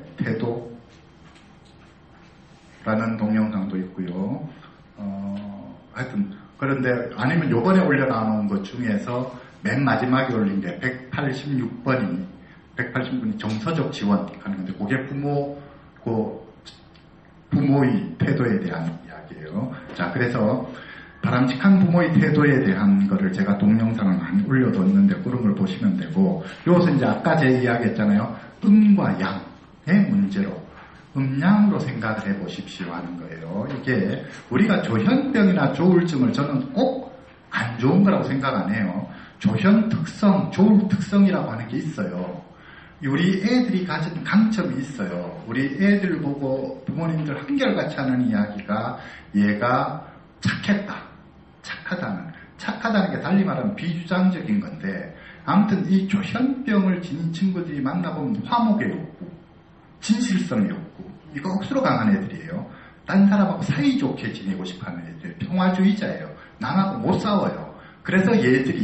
태도라는 동영상도 있고요. 어, 하여튼 그런데 아니면 요번에 올려놓은 것 중에서 맨 마지막에 올린 게 백팔십육 번이 백팔십 번이 정서적 지원 하는 건데, 그게 부모 그 부모의 태도에 대한 이야기예요. 자, 그래서 바람직한 부모의 태도에 대한 거를 제가 동영상을 많이 올려뒀는데 그런 걸 보시면 되고, 요것은 이제 아까 제 이야기했잖아요. 음과 양의 문제로 음양으로 생각을 해보십시오 하는 거예요. 이게 우리가 조현병이나 조울증을 저는 꼭 안 좋은 거라고 생각 안 해요. 조현 특성, 조울 특성이라고 하는 게 있어요. 우리 애들이 가진 강점이 있어요. 우리 애들 보고 부모님들 한결같이 하는 이야기가, 얘가 착했다, 착하다는, 착하다는 게 달리 말하면 비주장적인 건데, 아무튼 이 조현병을 지닌 친구들이 만나보면 화목의 욕구, 진실성의 욕구, 이거 억수로 강한 애들이에요. 딴 사람하고 사이좋게 지내고 싶어하는 애들, 평화주의자예요. 남하고 못 싸워요. 그래서 얘들이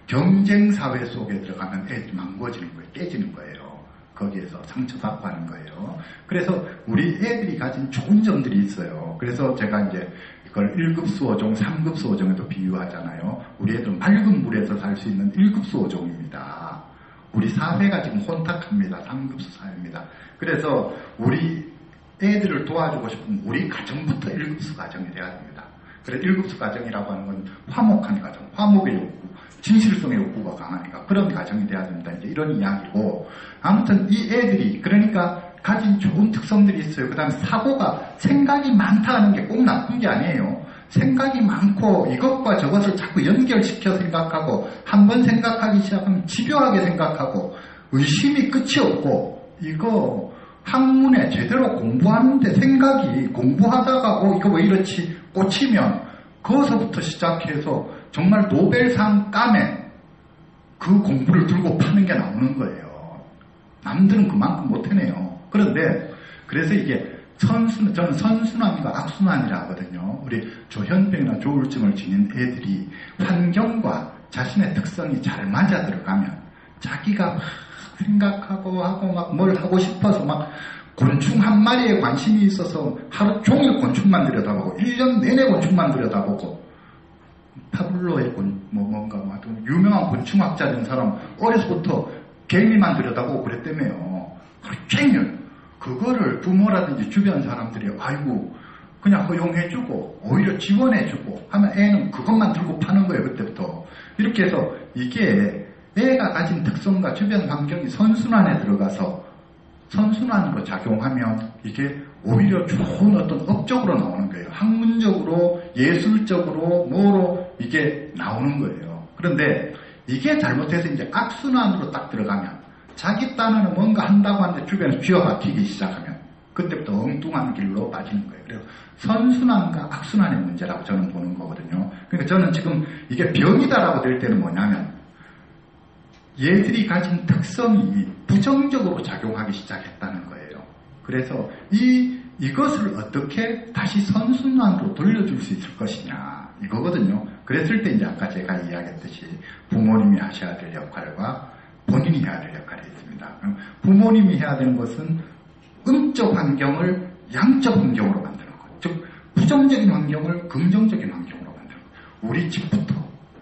경쟁사회 속에 들어가면 애들이 망가지는 거예요. 깨지는 거예요. 거기에서 상처받고 하는 거예요. 그래서 우리 애들이 가진 좋은 점들이 있어요. 그래서 제가 이제 이걸 일 급 수어종, 삼 급 수어종에도 비유하잖아요. 우리 애들은 맑은 물에서 살 수 있는 일 급 수어종입니다. 우리 사회가 지금 혼탁합니다. 삼 급 사회입니다. 그래서 우리 애들을 도와주고 싶으면 우리 가정부터 일 급수 가정이 돼야 됩니다. 그래서 일 급수 가정이라고 하는 건 화목한 가정, 화목의 욕구, 진실성의 욕구가 강하니까 그런 가정이 돼야 됩니다. 이제 이런 이야기고, 아무튼 이 애들이 그러니까 가진 좋은 특성들이 있어요. 그 다음에 사고가, 생각이 많다 하는 게 꼭 나쁜 게 아니에요. 생각이 많고 이것과 저것을 자꾸 연결시켜 생각하고, 한번 생각하기 시작하면 집요하게 생각하고, 의심이 끝이 없고, 이거 학문에 제대로 공부하는데 생각이 공부하다가 어 이거 왜 이렇지 꽂히면 거기서부터 시작해서 정말 노벨상 깜에 그 공부를 들고 파는 게 나오는 거예요. 남들은 그만큼 못해내요. 그런데 그래서 이게 선순, 저는 선순환과 악순환이라 하거든요. 우리 조현병이나 조울증을 지닌 애들이 환경과 자신의 특성이 잘 맞아 들어가면 자기가 막 생각하고 하고 막 뭘 하고 싶어서 막 곤충 한 마리에 관심이 있어서 하루 종일 곤충만 들여다보고 일 년 내내 곤충만 들여다보고, 파블로의 곤, 뭐 뭔가 뭐 유명한 곤충학자된 사람 어려서부터 개미만 들여다보고 그랬다며요. 하루 종일. 그거를 부모라든지 주변 사람들이 아이고 그냥 허용해주고 오히려 지원해주고 하면 애는 그것만 들고 파는 거예요. 그때부터. 이렇게 해서 이게 애가 가진 특성과 주변 환경이 선순환에 들어가서 선순환으로 작용하면 이게 오히려 좋은 어떤 업적으로 나오는 거예요. 학문적으로, 예술적으로, 뭐로 이게 나오는 거예요. 그런데 이게 잘못해서 이제 악순환으로 딱 들어가면 자기 딴에는 뭔가 한다고 하는데 주변에서 쥐어박히기 시작하면 그때부터 엉뚱한 길로 빠지는 거예요. 그래서 선순환과 악순환의 문제라고 저는 보는 거거든요. 그러니까 저는 지금 이게 병이다라고 될 때는 뭐냐면 얘들이 가진 특성이 부정적으로 작용하기 시작했다는 거예요. 그래서 이, 이것을 어떻게 다시 선순환으로 돌려줄 수 있을 것이냐, 이거거든요. 그랬을 때 이제 아까 제가 이야기했듯이 부모님이 하셔야 될 역할과 본인이 해야 될 역할이 있습니다. 부모님이 해야 되는 것은 음적 환경을 양적 환경으로 만드는 것. 즉, 부정적인 환경을 긍정적인 환경으로 만드는 것. 우리 집부터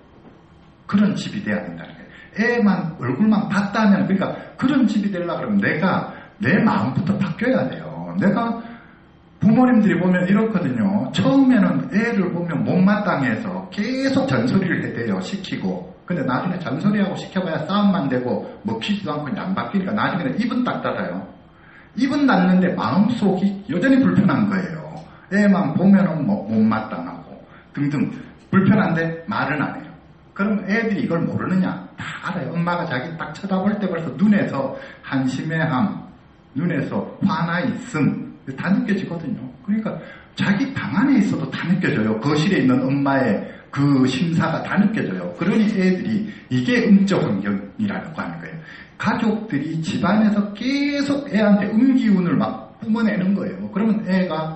그런 집이 돼야 된다는 거예요. 애만 얼굴만 봤다면, 그러니까 그런 집이 되려고 그러면 내가 내 마음부터 바뀌어야 돼요. 내가 부모님들이 보면 이렇거든요. 처음에는 애를 보면 못마땅해서 계속 잔소리를 해대요. 시키고. 근데 나중에 잔소리하고 시켜봐야 싸움만 되고 먹히지도 않고 안 바뀌니까 나중에는 입은 딱 닫아요. 입은 닫는데 마음속이 여전히 불편한 거예요. 애만 보면은 뭐 못마땅하고 등등 불편한데 말은 안 해요. 그럼 애들이 이걸 모르느냐? 다 알아요. 엄마가 자기 딱 쳐다볼 때 벌써 눈에서 한심해함, 눈에서 화나 있음 다 느껴지거든요. 그러니까 자기 방 안에 있어도 다 느껴져요. 거실에 있는 엄마의 그 심사가 다 느껴져요. 그러니 애들이 이게 음적 환경이라고 하는 거예요. 가족들이 집안에서 계속 애한테 음기운을 막 뿜어내는 거예요. 그러면 애가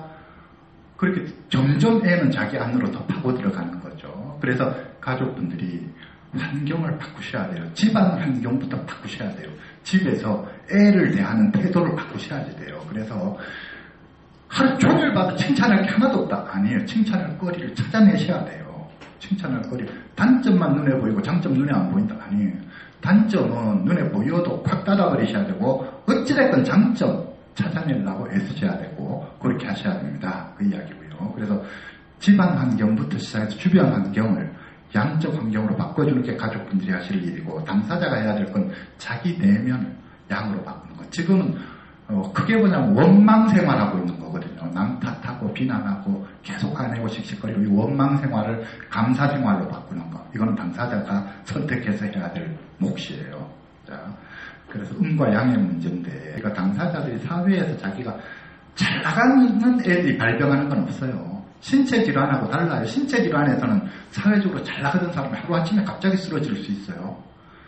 그렇게 점점 애는 자기 안으로 더 파고 들어가는 거죠. 그래서 가족분들이 환경을 바꾸셔야 돼요. 집안 환경부터 바꾸셔야 돼요. 집에서 애를 대하는 태도를 바꾸셔야 돼요. 그래서 하루 종일 봐도 칭찬할 게 하나도 없다. 아니에요. 칭찬할 거리를 찾아내셔야 돼요. 칭찬할 거리. 단점만 눈에 보이고 장점 눈에 안 보인다. 아니에요. 단점은 눈에 보여도 확 닫아버리셔야 되고 어찌됐건 장점 찾아내려고 애쓰셔야 되고 그렇게 하셔야 됩니다. 그 이야기고요. 그래서 집안 환경부터 시작해서 주변 환경을 양적 환경으로 바꿔주는 게 가족분들이 하실 일이고, 당사자가 해야 될 건 자기 내면을 양으로 바꾸는 것. 지금은 어, 크게 보자면 원망 생활하고 있는 거거든요. 남 탓하고 비난하고 계속 화내고 씩씩거리고, 이 원망 생활을 감사 생활로 바꾸는 거. 이거는 당사자가 선택해서 해야 될 몫이에요. 자, 그래서 음과 양의 문제인데, 그러니까 당사자들이 사회에서 자기가 잘 나가는 애들이 발병하는 건 없어요. 신체 질환하고 달라요. 신체 질환에서는 사회적으로 잘 나가던 사람이 하루아침에 갑자기 쓰러질 수 있어요.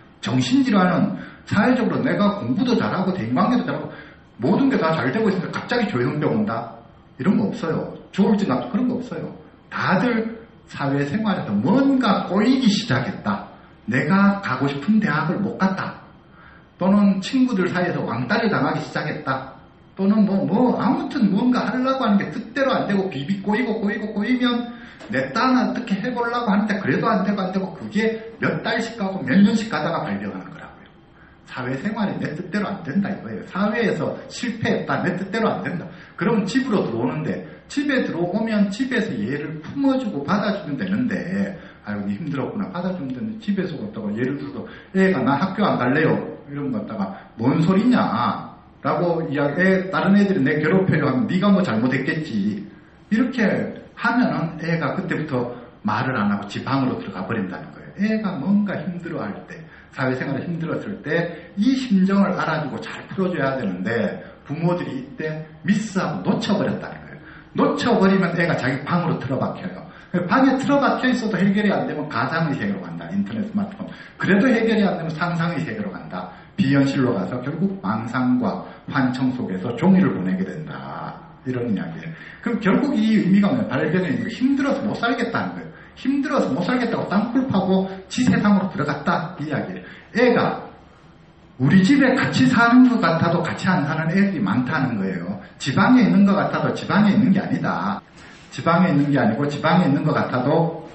정신질환은 사회적으로 내가 공부도 잘하고 대인관계도 잘하고 모든 게 다 잘 되고 있으니까 갑자기 조현병 온다? 이런 거 없어요. 조울증 같은 그런 거 없어요. 다들 사회생활에서 뭔가 꼬이기 시작했다. 내가 가고 싶은 대학을 못 갔다. 또는 친구들 사이에서 왕따를 당하기 시작했다. 또는 뭐, 뭐, 아무튼 뭔가 하려고 하는 게 뜻대로 안 되고 비비 꼬이고 꼬이고 꼬이면 내 딴 어떻게 해보려고 하는데 그래도 안 되고 안 되고 그게 몇 달씩 가고 몇 년씩 가다가 발병하는 거라고요. 사회생활이 내 뜻대로 안 된다 이거예요. 사회에서 실패했다. 내 뜻대로 안 된다. 그럼 집으로 들어오는데 집에 들어오면 집에서 얘를 품어주고 받아주면 되는데 아유 힘들었구나 받아주면 되는데 집에서 왔다가 예를 들어서 애가 나 학교 안 갈래요. 이런 거 갖다가 뭔 소리냐 라고 이야기 애, 다른 애들이 내 괴롭히려 하면 네가 뭐 잘못했겠지. 이렇게 하면은 애가 그때부터 말을 안 하고 지 방으로 들어가 버린다는 거예요. 애가 뭔가 힘들어할 때, 사회생활에 힘들었을 때 이 심정을 알아주고 잘 풀어줘야 되는데 부모들이 이때 미스하고 놓쳐버렸다는 거예요. 놓쳐버리면 애가 자기 방으로 틀어박혀요. 방에 틀어박혀 있어도 해결이 안 되면 가상의 세계로 간다. 인터넷 스마트폰. 그래도 해결이 안 되면 상상의 세계로 간다. 비현실로 가서 결국 망상과 환청 속에서 종이를 보내게 된다. 이런 이야기예요. 그럼 결국 이 의미가 뭐냐면 발병이 힘들어서 못 살겠다는 거예요. 힘들어서 못 살겠다고 땅굴 파고 지 세상으로 들어갔다. 이 이야기예요. 애가 우리 집에 같이 사는 것 같아도 같이 안 사는 애들이 많다는 거예요. 지방에 있는 것 같아도 지방에 있는 게 아니다. 지방에 있는 게 아니고 지방에 있는 것 같아도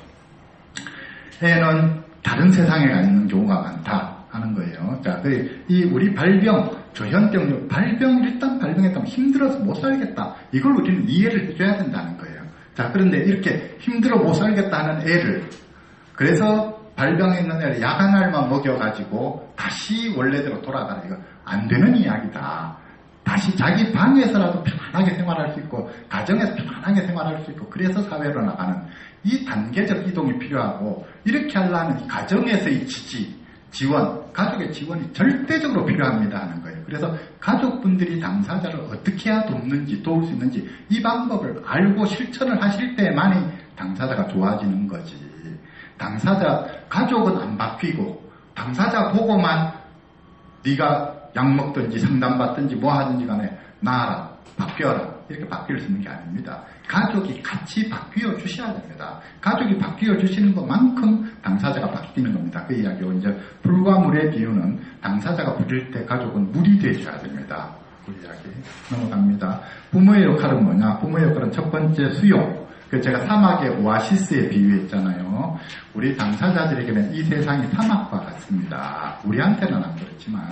애는 다른 세상에 가 있는 경우가 많다 하는 거예요. 자, 이 우리 발병, 조현병, 발병 일단 발병했다면 힘들어서 못 살겠다. 이걸 우리는 이해를 해줘야 된다는 거예요. 자, 그런데 이렇게 힘들어 못 살겠다 하는 애를 그래서 발병해 있는 애를 야간알만 먹여가지고 다시 원래대로 돌아가라. 이거 안 되는 이야기다. 다시 자기 방에서라도 편안하게 생활할 수 있고 가정에서 편안하게 생활할 수 있고 그래서 사회로 나가는 이 단계적 이동이 필요하고 이렇게 하려면 가정에서의 지지, 지원, 가족의 지원이 절대적으로 필요합니다 하는 거예요. 그래서 가족분들이 당사자를 어떻게 해야 돕는지 도울 수 있는지 이 방법을 알고 실천을 하실 때만이 당사자가 좋아지는 거지. 당사자, 가족은 안 바뀌고 당사자 보고만 네가 약 먹든지 상담받든지 뭐 하든지 간에 나아라, 바뀌어라 이렇게 바뀔 수 있는 게 아닙니다. 가족이 같이 바뀌어 주셔야 됩니다. 가족이 바뀌어 주시는 것만큼 당사자가 바뀌는 겁니다. 그 이야기고 이제 불과 물의 비유는 당사자가 부릴 때 가족은 물이 되셔야 됩니다. 그 이야기 넘어갑니다. 부모의 역할은 뭐냐? 부모의 역할은 첫 번째 수용. 그 제가 사막의 오아시스에 비유했잖아요. 우리 당사자들에게는 이 세상이 사막과 같습니다. 우리한테는 안 그렇지만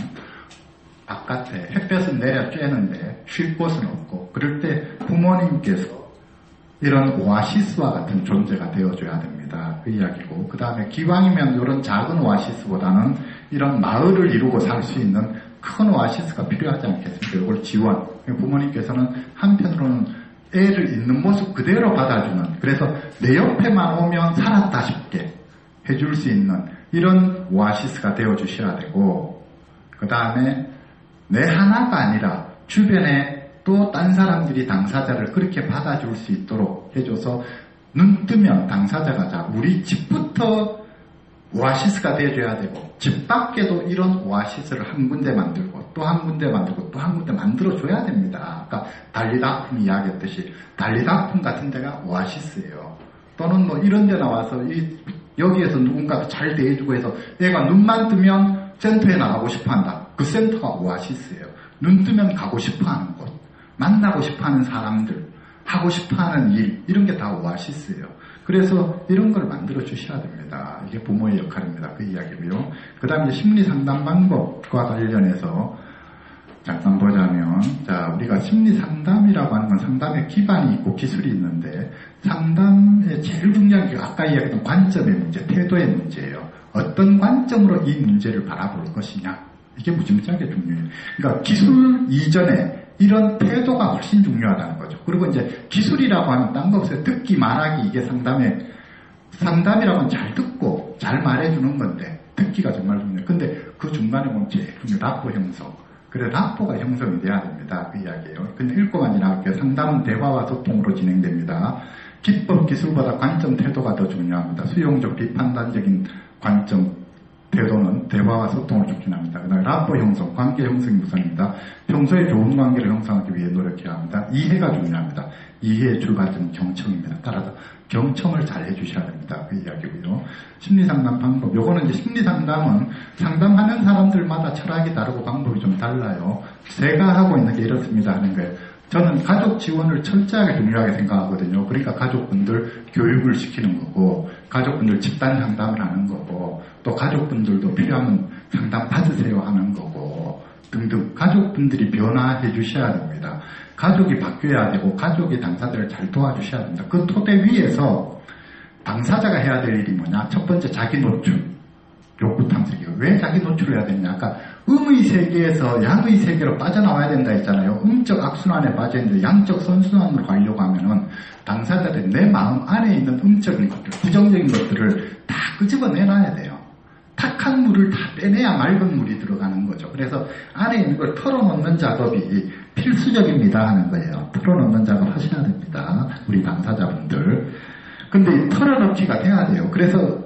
바깥에 햇볕은 내려 쬐는데 쉴 곳은 없고 그럴 때 부모님께서 이런 오아시스와 같은 존재가 되어줘야 됩니다. 그 이야기고 그 다음에 기왕이면 이런 작은 오아시스보다는 이런 마을을 이루고 살 수 있는 큰 오아시스가 필요하지 않겠습니까? 이걸 지원. 부모님께서는 한편으로는 애를 있는 모습 그대로 받아주는 그래서 내 옆에만 오면 살았다 싶게 해줄 수 있는 이런 오아시스가 되어주셔야 되고 그 다음에 내 하나가 아니라 주변에 또 딴 사람들이 당사자를 그렇게 받아줄 수 있도록 해줘서 눈 뜨면 당사자가 자 우리 집부터 오아시스가 되어줘야 되고 집 밖에도 이런 오아시스를 한 군데 만들고 또 한 군데 만들고 또 한 군데 만들어줘야 됩니다. 아까 달리다품 이야기했듯이 달리다품 같은 데가 오아시스예요. 또는 뭐 이런 데 나와서 이, 여기에서 누군가 잘 대해주고 해서 애가 눈만 뜨면 센터에 나가고 싶어한다. 그 센터가 오아시스예요. 눈 뜨면 가고 싶어하는 곳, 만나고 싶어하는 사람들, 하고 싶어하는 일 이런 게 다 오아시스예요. 그래서 이런 걸 만들어 주셔야 됩니다. 이게 부모의 역할입니다. 그 이야기고요. 그 다음에 심리 상담 방법과 관련해서 잠깐 보자면 자 우리가 심리 상담이라고 하는 건 상담에 기반이 있고 기술이 있는데 상담의 제일 중요한 게 아까 이야기했던 관점의 문제, 태도의 문제예요. 어떤 관점으로 이 문제를 바라볼 것이냐 이게 무지무지하게 중요해요. 그러니까 기술 이전에 이런 태도가 훨씬 중요하다는 거죠. 그리고 이제 기술이라고 하면 딴 거 없어요. 듣기 말하기 이게 상담에 상담이라고 하면 잘 듣고 잘 말해주는 건데 듣기가 정말 중요해요. 근데 그 중간에 보면 제일 중요해요. 라포 형성. 그래 라포가 형성이 돼야 됩니다. 그 이야기예요. 근데 읽고만 지나갈게요. 상담은 대화와 소통으로 진행됩니다. 기법 기술보다 관점 태도가 더 중요합니다. 수용적 비판단적인 관점 태도는 대화와 소통을 촉진합니다. 그다음에 라포 형성, 관계 형성이 우선입니다. 평소에 좋은 관계를 형성하기 위해 노력해야 합니다. 이해가 중요합니다. 이해의 출발점은 경청입니다. 따라서 경청을 잘 해주셔야 됩니다. 그 이야기고요. 심리상담 방법, 요거는 이제 심리상담은 상담하는 사람들마다 철학이 다르고 방법이 좀 달라요. 제가 하고 있는 게 이렇습니다 하는 거예요. 저는 가족 지원을 철저하게 중요하게 생각하거든요. 그러니까 가족분들 교육을 시키는 거고, 가족분들 집단 상담을 하는 거고, 또 가족분들도 필요하면 상담 받으세요 하는 거고, 등등 가족분들이 변화해 주셔야 됩니다. 가족이 바뀌어야 되고, 가족이 당사자를 잘 도와주셔야 됩니다. 그 토대 위에서 당사자가 해야 될 일이 뭐냐? 첫 번째, 자기 노출. 욕구 탐색이요. 왜 자기 노출을 해야 되냐? 아까 음의 세계에서 양의 세계로 빠져나와야 된다 했잖아요. 음적 악순환에 빠져있는데 양적 선순환으로 가려고 하면은 당사자들이 내 마음 안에 있는 음적인 것들, 부정적인 것들을 다 끄집어내놔야 돼요. 탁한 물을 다 빼내야 맑은 물이 들어가는 거죠. 그래서 안에 있는 걸 털어놓는 작업이 필수적입니다 하는 거예요. 털어놓는 작업 하셔야 됩니다. 우리 당사자분들. 근데 털어놓기가 돼야 돼요. 그래서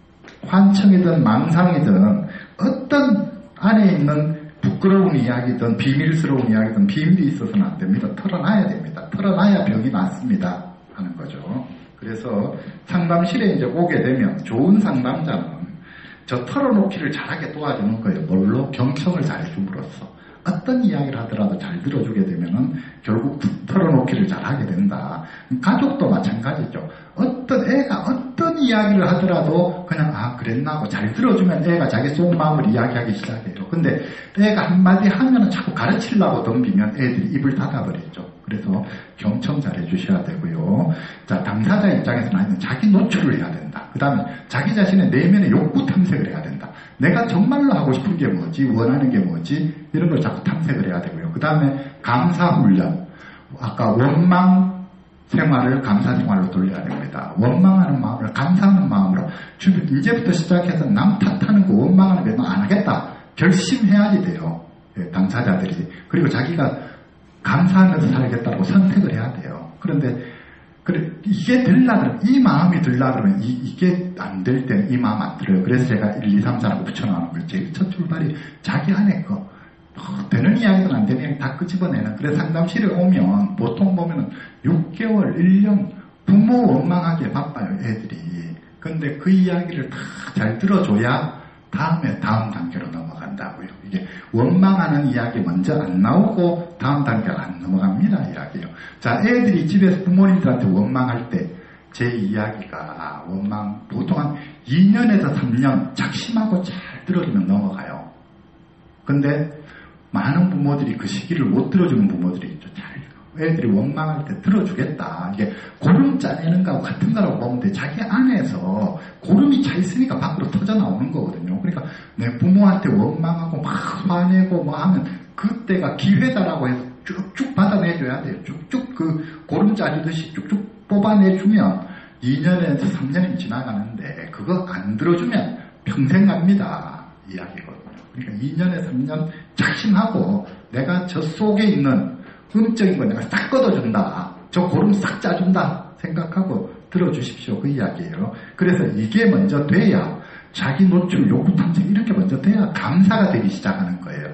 환청이든 망상이든 어떤 안에 있는 부끄러운 이야기든 비밀스러운 이야기든 비밀이 있어서는 안 됩니다. 털어놔야 됩니다. 털어놔야 병이 낫습니다 하는 거죠. 그래서 상담실에 이제 오게 되면 좋은 상담자는 저 털어놓기를 잘하게 도와주는 거예요. 뭘로? 경청을 잘해줌으로써. 어떤 이야기를 하더라도 잘 들어주게 되면은 결국 털어놓기를 잘하게 된다. 가족도 마찬가지죠. 어떤 애가 어떤 이야기를 하더라도 그냥 아 그랬나 하고 잘 들어주면 애가 자기 속마음을 이야기하기 시작해요. 근데 애가 한마디 하면은 자꾸 가르치려고 덤비면 애들이 입을 닫아버리죠. 그래서 경청 잘 해주셔야 되고요. 자, 당사자 입장에서는 자기 노출을 해야 된다. 그 다음에 자기 자신의 내면의 욕구 탐색을 해야 된다. 내가 정말로 하고 싶은 게 뭐지? 원하는 게 뭐지? 이런 걸 자꾸 탐색을 해야 되고요. 그 다음에 감사훈련. 아까 원망 생활을 감사 생활로 돌려야 됩니다. 원망하는 마음을 감사하는 마음으로 이제부터 시작해서 남 탓하는 거 원망하는 거 안 하겠다. 결심해야지 돼요. 당사자들이. 그리고 자기가 감사하면서 살겠다고 선택을 해야 돼요. 그런데 그래, 이게 들라 그러면, 이 마음이 들라 그러면, 이, 이게 안 될 때는 이 마음 안 들어요. 그래서 제가 일, 이, 삼, 사라고 붙여놓은 거예요. 제일 첫 출발이 자기 안에 거. 어, 되는 이야기든 안 되는 이야기 다 끄집어내는. 그래서 상담실에 오면, 보통 보면은 육 개월, 일 년, 부모 원망하기에 바빠요, 애들이. 근데 그 이야기를 다 잘 들어줘야 다음에 다음 단계로 넘어간다고요. 이게 원망하는 이야기 먼저 안 나오고 다음 단계로 안 넘어갑니다. 이야기요. 자, 애들이 집에서 부모님들한테 원망할 때 제 이야기가 원망 보통 한 이 년에서 삼 년 작심하고 잘 들어주면 넘어가요. 근데 많은 부모들이 그 시기를 못 들어주는 부모들이 있죠. 잘 애들이 원망할 때 들어주겠다. 이게 고름 짜내는 거하고 같은 거라고 보면 돼. 자기 안에서 고름이 차 있으니까 밖으로 터져 나오는 거거든요. 그러니까 내 부모한테 원망하고 막 화내고 뭐 하면 그때가 기회다라고 해서 쭉쭉 받아내줘야 돼요. 쭉쭉 그 고름 짜주듯이 쭉쭉 뽑아내주면 이 년에서 삼 년이 지나가는데 그거 안 들어주면 평생 갑니다. 이야기거든요. 그러니까 이 년에 삼 년 작심하고 내가 저 속에 있는 음적인 거 내가 싹 걷어준다. 저 고름 싹 짜준다. 생각하고 들어주십시오. 그 이야기예요. 그래서 이게 먼저 돼야 자기 노출, 욕구 탐색 이렇게 먼저 돼야 감사가 되기 시작하는 거예요.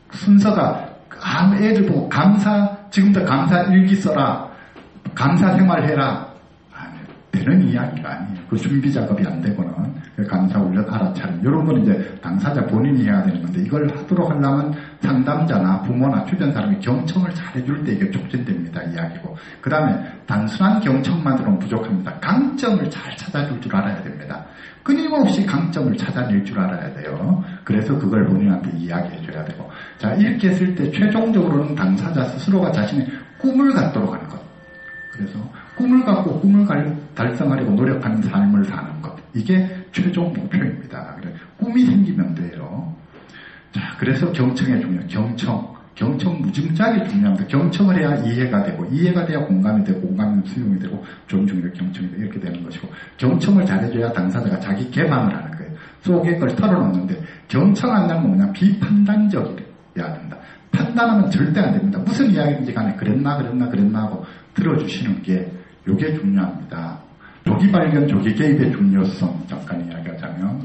순서가 아, 애들 보고 감사, 지금부터 감사 일기 써라. 감사 생활해라. 아니, 되는 이야기가 아니에요. 그 준비 작업이 안 되고는 감사 훈련 알아차림 이런 건 이제 당사자 본인이 해야 되는 건데 이걸 하도록 하려면 상담자나 부모나 주변 사람이 경청을 잘해줄 때 이게 촉진됩니다. 이야기고 그 다음에 단순한 경청만으로는 부족합니다. 강점을 잘 찾아줄 줄 알아야 됩니다. 끊임없이 강점을 찾아낼 줄 알아야 돼요. 그래서 그걸 본인한테 이야기해 줘야 되고 자 이렇게 했을 때 최종적으로는 당사자 스스로가 자신의 꿈을 갖도록 하는 것. 그래서 꿈을 갖고 꿈을 달성하려고 노력하는 삶을 사는 것. 이게 최종 목표입니다. 그래, 꿈이 생기면 돼요. 자, 그래서 경청이 중요해요. 경청. 경청 무증작이 중요합니다. 경청을 해야 이해가 되고, 이해가 돼야 공감이 되고, 공감이 수용이 되고, 존중이 되고, 경청이 되고, 이렇게 되는 것이고, 경청을 잘해줘야 당사자가 자기 개방을 하는 거예요. 속에 걸 털어놓는데, 경청한다는 건 뭐냐? 비판단적이어야 된다. 판단하면 절대 안 됩니다. 무슨 이야기인지 간에 그랬나, 그랬나, 그랬나 하고 들어주시는 게, 요게 중요합니다. 조기 발견, 조기 개입의 중요성 잠깐 이야기하자면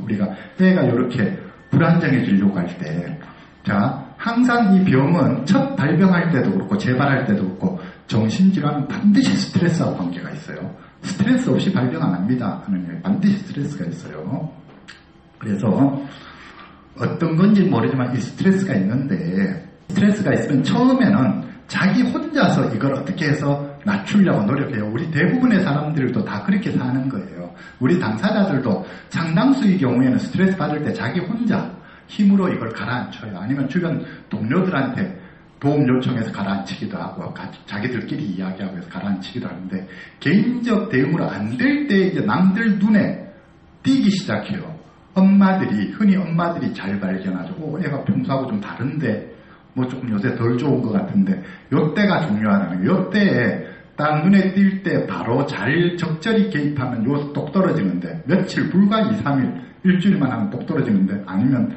우리가 애가 이렇게 불안정해지려고 할 때, 자, 항상 이 병은 첫 발병할 때도 그렇고 재발할 때도 그렇고 정신질환은 반드시 스트레스와 관계가 있어요. 스트레스 없이 발병 안 합니다 하는 게 반드시 스트레스가 있어요. 그래서 어떤 건지 모르지만 이 스트레스가 있는데, 스트레스가 있으면 처음에는 자기 혼자서 이걸 어떻게 해서 낮추려고 노력해요. 우리 대부분의 사람들도 다 그렇게 사는 거예요. 우리 당사자들도 상당수의 경우에는 스트레스 받을 때 자기 혼자 힘으로 이걸 가라앉혀요. 아니면 주변 동료들한테 도움 요청해서 가라앉히기도 하고, 자기들끼리 이야기하고 해서 가라앉히기도 하는데, 개인적 대응으로 안 될 때 이제 남들 눈에 띄기 시작해요. 엄마들이, 흔히 엄마들이 잘 발견하죠. 오, 애가 평소하고 좀 다른데, 뭐 조금 요새 덜 좋은 것 같은데, 요때가 중요하다는 거예요. 요때에 딱 눈에 띌 때 바로 잘 적절히 개입하면 요 똑 떨어지는데, 며칠, 불과 이, 삼 일, 일주일만 하면 똑 떨어지는데, 아니면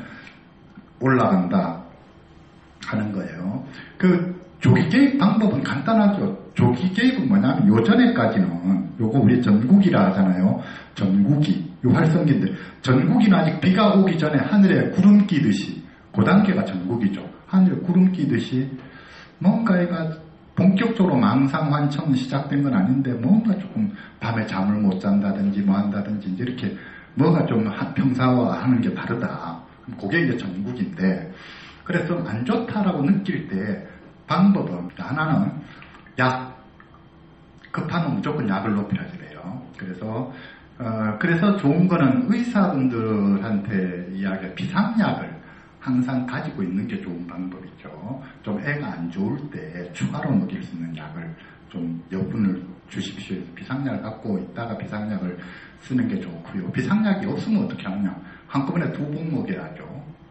올라간다 하는 거예요. 그 조기 개입 방법은 간단하죠. 조기 개입은 뭐냐면 요전에까지는 요거 우리 전구기라 하잖아요. 전구기, 요 활성기인데, 전구기는 아직 비가 오기 전에 하늘에 구름 끼듯이, 그 단계가 전구기죠. 하늘에 구름 끼듯이 뭔가 얘가 본격적으로 망상환청은 시작된 건 아닌데, 뭔가 조금 밤에 잠을 못 잔다든지 뭐 한다든지 이렇게 뭐가 좀 평사화하는 게 다르다. 그게 이제 전국인데, 그래서 좀 안 좋다라고 느낄 때 방법은 하나는 약, 급하면 무조건 약을 높여야지 돼요. 그래서 어, 그래서 좋은 거는 의사분들한테 이야기할 비상약을 항상 가지고 있는 게 좋은 방법이죠. 좀 애가 안 좋을 때 추가로 먹일 수 있는 약을 좀 여분을 주십시오. 비상약을 갖고 있다가 비상약을 쓰는 게 좋고요. 비상약이 없으면 어떻게 하느냐. 한꺼번에 두 봉 먹여야죠.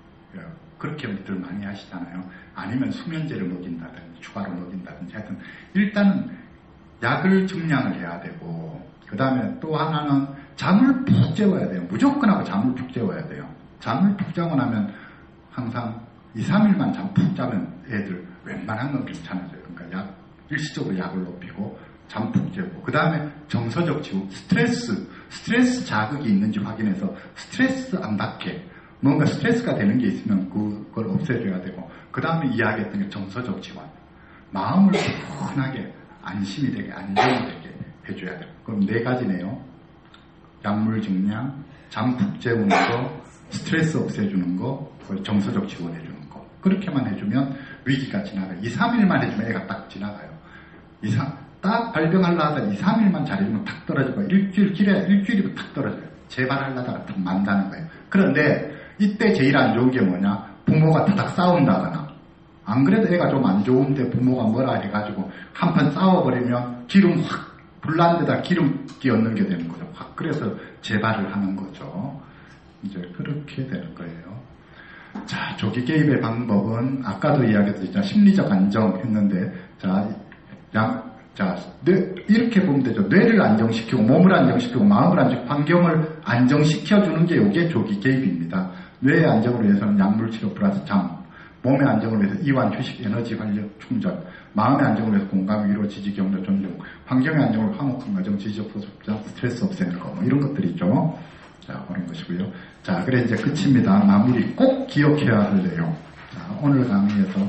그렇게들 많이 하시잖아요. 아니면 수면제를 먹인다든지 추가로 먹인다든지 하여튼 일단은 약을 증량을 해야 되고, 그 다음에 또 하나는 잠을 푹 재워야 돼요. 무조건 하고 잠을 푹 재워야 돼요. 잠을 푹 자고 나면 항상 이, 삼 일만 잠 푹 자면 애들 웬만한 건 괜찮아져요. 그러니까 약, 일시적으로 약을 높이고 잠 푹 재고, 그 다음에 정서적 지우, 스트레스, 스트레스 자극이 있는지 확인해서 스트레스 안 받게, 뭔가 스트레스가 되는 게 있으면 그걸 없애줘야 되고, 그 다음에 이야기했던 게 정서적 지원, 마음을 편하게 안심이 되게 안정이 되게 해줘야 돼요. 그럼 네 가지네요. 약물 증량, 잠 푹 재우는 거, 스트레스 없애주는 거, 정서적 지원해주는 거. 그렇게만 해주면 위기가 지나가요. 이, 삼 일만 해주면 애가 딱 지나가요. 이, 삼, 딱 발병하려다 이, 삼 일만 잘해주면 탁 떨어지고, 일주일 길에 일주일이면 탁 떨어져요. 재발하려다가 탁 만다는 거예요. 그런데 이때 제일 안 좋은 게 뭐냐? 부모가 다닥 싸운다거나, 안 그래도 애가 좀 안 좋은데 부모가 뭐라 해가지고 한판 싸워버리면 기름 확, 불난 데다 기름 끼얹는 게 되는 거죠. 확, 그래서 재발을 하는 거죠. 이제 그렇게 되는 거예요. 자, 조기 개입의 방법은 아까도 이야기했듯이 심리적 안정 했는데, 자, 양, 자, 뇌, 이렇게 보면 되죠. 뇌를 안정시키고, 몸을 안정시키고, 마음을 안정시키고, 환경을 안정시켜주는 게 이게 조기 개입입니다. 뇌의 안정을 위해서는 약물 치료 플러스 잠, 몸의 안정을 위해서 이완, 휴식, 에너지 활력, 충전, 마음의 안정을 위해서 공감, 위로, 지지, 격려, 존중, 환경의 안정을 위해서 화목한 가정, 지지적 소속자, 스트레스 없애는 거, 뭐 이런 것들이죠. 자, 그런 것이고요. 자, 그래 이제 끝입니다. 마무리 꼭 기억해야 할 내용. 자, 오늘 강의에서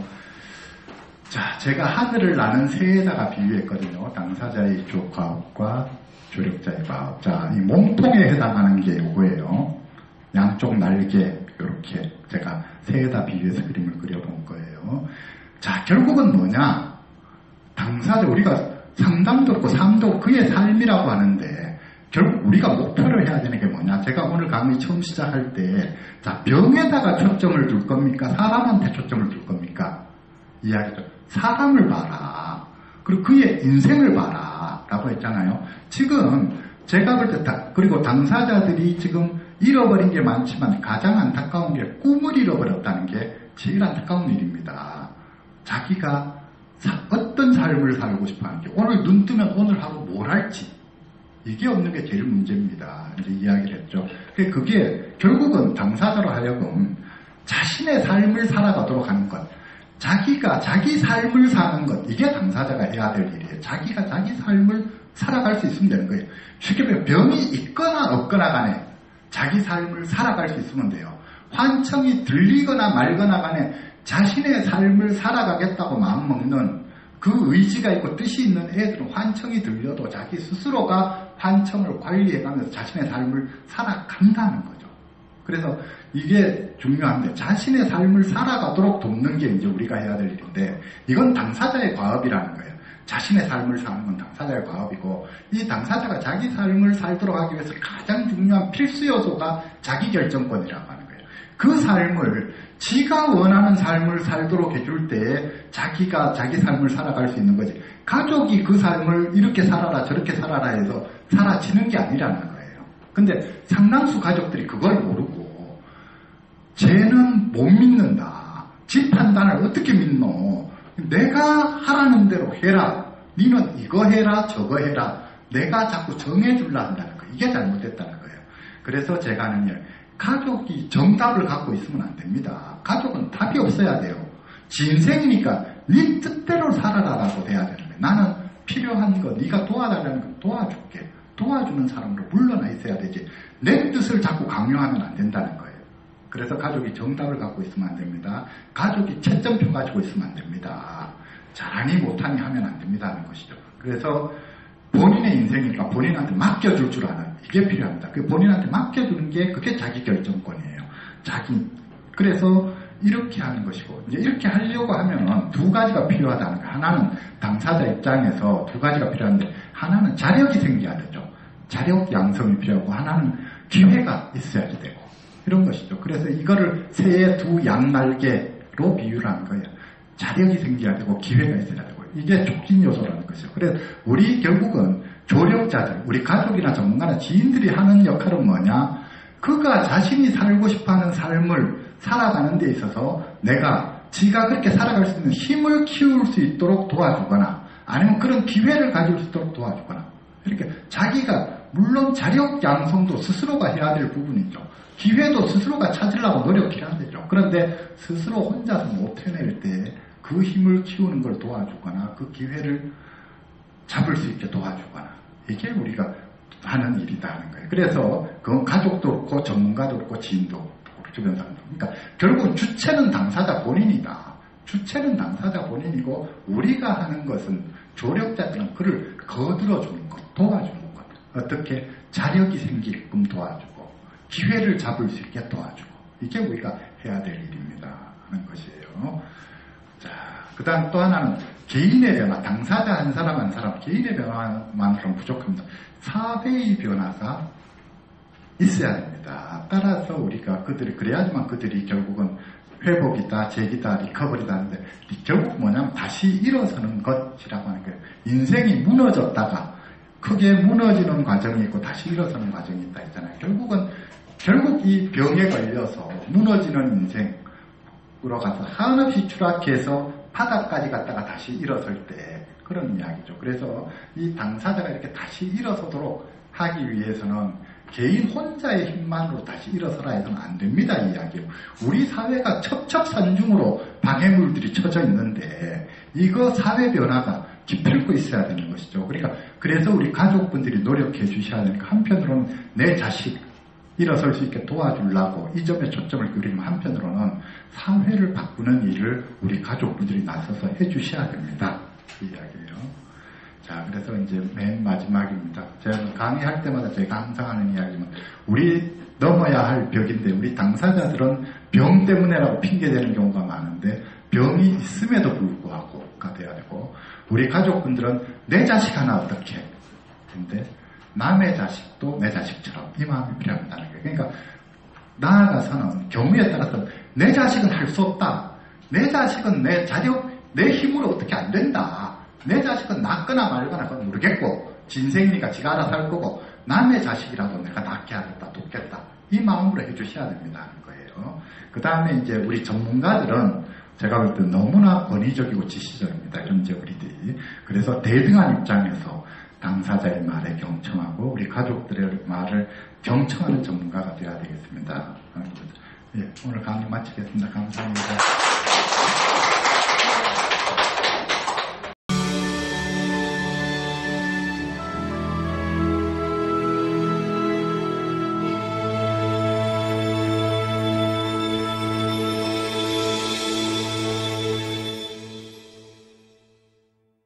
자, 제가 하늘을 나는 새에다가 비유했거든요. 당사자의 조 과업과 조력자의 과업. 자, 이 몸통에 해당하는 게 요거예요. 양쪽 날개, 요렇게 제가 새에다 비유해서 그림을 그려본 거예요. 자, 결국은 뭐냐? 당사자, 우리가 상담도 없고 삶도 없고 그의 삶이라고 하는데, 결국 우리가 목표를 해야 되는 게 뭐냐? 제가 오늘 강의 처음 시작할 때, 자, 병에다가 초점을 둘 겁니까? 사람한테 초점을 둘 겁니까? 이야기죠. 사람을 봐라. 그리고 그의 인생을 봐라. 라고 했잖아요. 지금 제가 볼 때, 다, 그리고 당사자들이 지금 잃어버린 게 많지만 가장 안타까운 게 꿈을 잃어버렸다는 게 제일 안타까운 일입니다. 자기가 사, 어떤 삶을 살고 싶어 하는지, 오늘 눈 뜨면 오늘 하루 뭘 할지, 이게 없는 게 제일 문제입니다. 이제 이야기를 했죠. 그게 결국은 당사자로 하여금 자신의 삶을 살아가도록 하는 것, 자기가 자기 삶을 사는 것, 이게 당사자가 해야 될 일이에요. 자기가 자기 삶을 살아갈 수 있으면 되는 거예요. 쉽게 말해 병이 있거나 없거나 간에 자기 삶을 살아갈 수 있으면 돼요. 환청이 들리거나 말거나 간에 자신의 삶을 살아가겠다고 마음먹는 그 의지가 있고 뜻이 있는 애들은 환청이 들려도 자기 스스로가 환청을 관리해가면서 자신의 삶을 살아간다는 거죠. 그래서 이게 중요한데 자신의 삶을 살아가도록 돕는 게 이제 우리가 해야 될 일인데 이건 당사자의 과업이라는 거예요. 자신의 삶을 사는 건 당사자의 과업이고 이 당사자가 자기 삶을 살도록 하기 위해서 가장 중요한 필수 요소가 자기결정권이라고 하는 거예요. 그 삶을 지가 원하는 삶을 살도록 해줄 때 자기가 자기 삶을 살아갈 수 있는 거지. 가족이 그 삶을 이렇게 살아라 저렇게 살아라 해서 살아지는 게 아니라는 거예요. 근데 상당수 가족들이 그걸 모르고 쟤는 못 믿는다. 지 판단을 어떻게 믿노. 내가 하라는 대로 해라. 니는 이거 해라 저거 해라. 내가 자꾸 정해주려 한다는 거예요. 이게 잘못됐다는 거예요. 그래서 제가 하는 일, 가족이 정답을 갖고 있으면 안 됩니다. 가족은 답이 없어야 돼요. 지 인생이니까 네 뜻대로 살아라라고 돼야 되는 거예요. 나는 필요한 거 네가 도와달라는 거 도와줄게. 도와주는 사람으로 물러나 있어야 되지. 내 뜻을 자꾸 강요하면 안 된다는 거예요. 그래서 가족이 정답을 갖고 있으면 안 됩니다. 가족이 채점표 가지고 있으면 안 됩니다. 잘하니 못하니 하면 안 된다는 것이죠. 그래서 본인의 인생이니까 본인한테 맡겨줄 줄 아는 이게 필요합니다. 그 본인한테 맡겨주는 게 그게 자기 결정권이에요. 자기. 그래서 이렇게 하는 것이고 이제 이렇게 하려고 하면은 두 가지가 필요하다는 거. 하나는 당사자 입장에서 두 가지가 필요한데 하나는 자력이 생겨야 되죠. 자력 양성이 필요하고 하나는 기회가 있어야 되고 이런 것이죠. 그래서 이거를 새의 두 양날개로 비유를 한 거예요. 자력이 생겨야 되고 기회가 있어야 되고 이게 촉진 요소라는 것이죠. 그래서 우리 결국은 조력자들, 우리 가족이나 전문가나 지인들이 하는 역할은 뭐냐? 그가 자신이 살고 싶어하는 삶을 살아가는 데 있어서 내가 지가 그렇게 살아갈 수 있는 힘을 키울 수 있도록 도와주거나 아니면 그런 기회를 가질 수 있도록 도와주거나 이렇게 자기가 물론 자력 양성도 스스로가 해야 될 부분이죠. 기회도 스스로가 찾으려고 노력해야 되죠. 그런데 스스로 혼자서 못 해낼 때 그 힘을 키우는 걸 도와주거나 그 기회를 잡을 수 있게 도와주거나 이게 우리가 하는 일이다 하는 거예요. 그래서 그건 가족도 그렇고 전문가도 그렇고 지인도 그렇고 주변 사람도 그러니까 결국 주체는 당사자 본인이다. 주체는 당사자 본인이고 우리가 하는 것은 조력자들은 그를 거들어주는 것, 도와주는 것. 어떻게 자력이 생기게끔 도와주고 기회를 잡을 수 있게 도와주고 이게 우리가 해야 될 일입니다 하는 것이에요. 자, 그 다음 또 하나는 개인의 변화, 당사자 한 사람 한 사람 개인의 변화만으로는 부족합니다. 사회의 변화가 있어야 됩니다. 따라서 우리가 그들이 그래야지만 그들이 결국은 회복이다, 재기다, 리커버리다 하는데 결국 뭐냐면 다시 일어서는 것이라고 하는 거예요. 인생이 무너졌다가 크게 무너지는 과정이 있고 다시 일어서는 과정이 있다 했잖아요. 결국은 결국 이 병에 걸려서 무너지는 인생으로 가서 한없이 추락해서 바닥까지 갔다가 다시 일어설 때 그런 이야기죠. 그래서 이 당사자가 이렇게 다시 일어서도록 하기 위해서는 개인 혼자의 힘만으로 다시 일어서라 해서는 안 됩니다. 이 이야기예요. 우리 사회가 첩첩산중으로 방해물들이 쳐져 있는데 이거 사회 변화가 기필코 있어야 되는 것이죠. 그러니까 그래서 우리 가족분들이 노력해 주셔야 되니까 한편으로는 내 자식 일어설 수 있게 도와주려고 이 점에 초점을 기울이면 한편으로는 사회를 바꾸는 일을 우리 가족분들이 나서서 해주셔야 됩니다. 이 이야기예요. 자, 그래서 이제 맨 마지막입니다. 제가 강의할 때마다 제가 항상 하는 이야기는 우리 넘어야 할 벽인데 우리 당사자들은 병 때문에라고 핑계대는 경우가 많은데 병이 있음에도 불구하고가 돼야 되고 우리 가족분들은 내 자식 하나 어떻게 근데 남의 자식도 내 자식처럼 이 마음이 필요하다는 거예요. 그러니까 나아가서는 경우에 따라서 내 자식은 할 수 없다. 내 자식은 내 자력, 내 힘으로 어떻게 안 된다. 내 자식은 낫거나 말거나 그건 모르겠고 진생이니까 지가 알아서 할 거고 남의 자식이라도 내가 낫게 하겠다, 돕겠다. 이 마음으로 해주셔야 됩니다 하는 거예요. 그 다음에 이제 우리 전문가들은 제가 볼 때 너무나 권위적이고 지시적입니다. 이런 이제 우리들이. 그래서 대등한 입장에서 당사자의 말에 경청하고 우리 가족들의 말을 경청하는 전문가가 되어야 되겠습니다. 예, 오늘 강의 마치겠습니다. 감사합니다.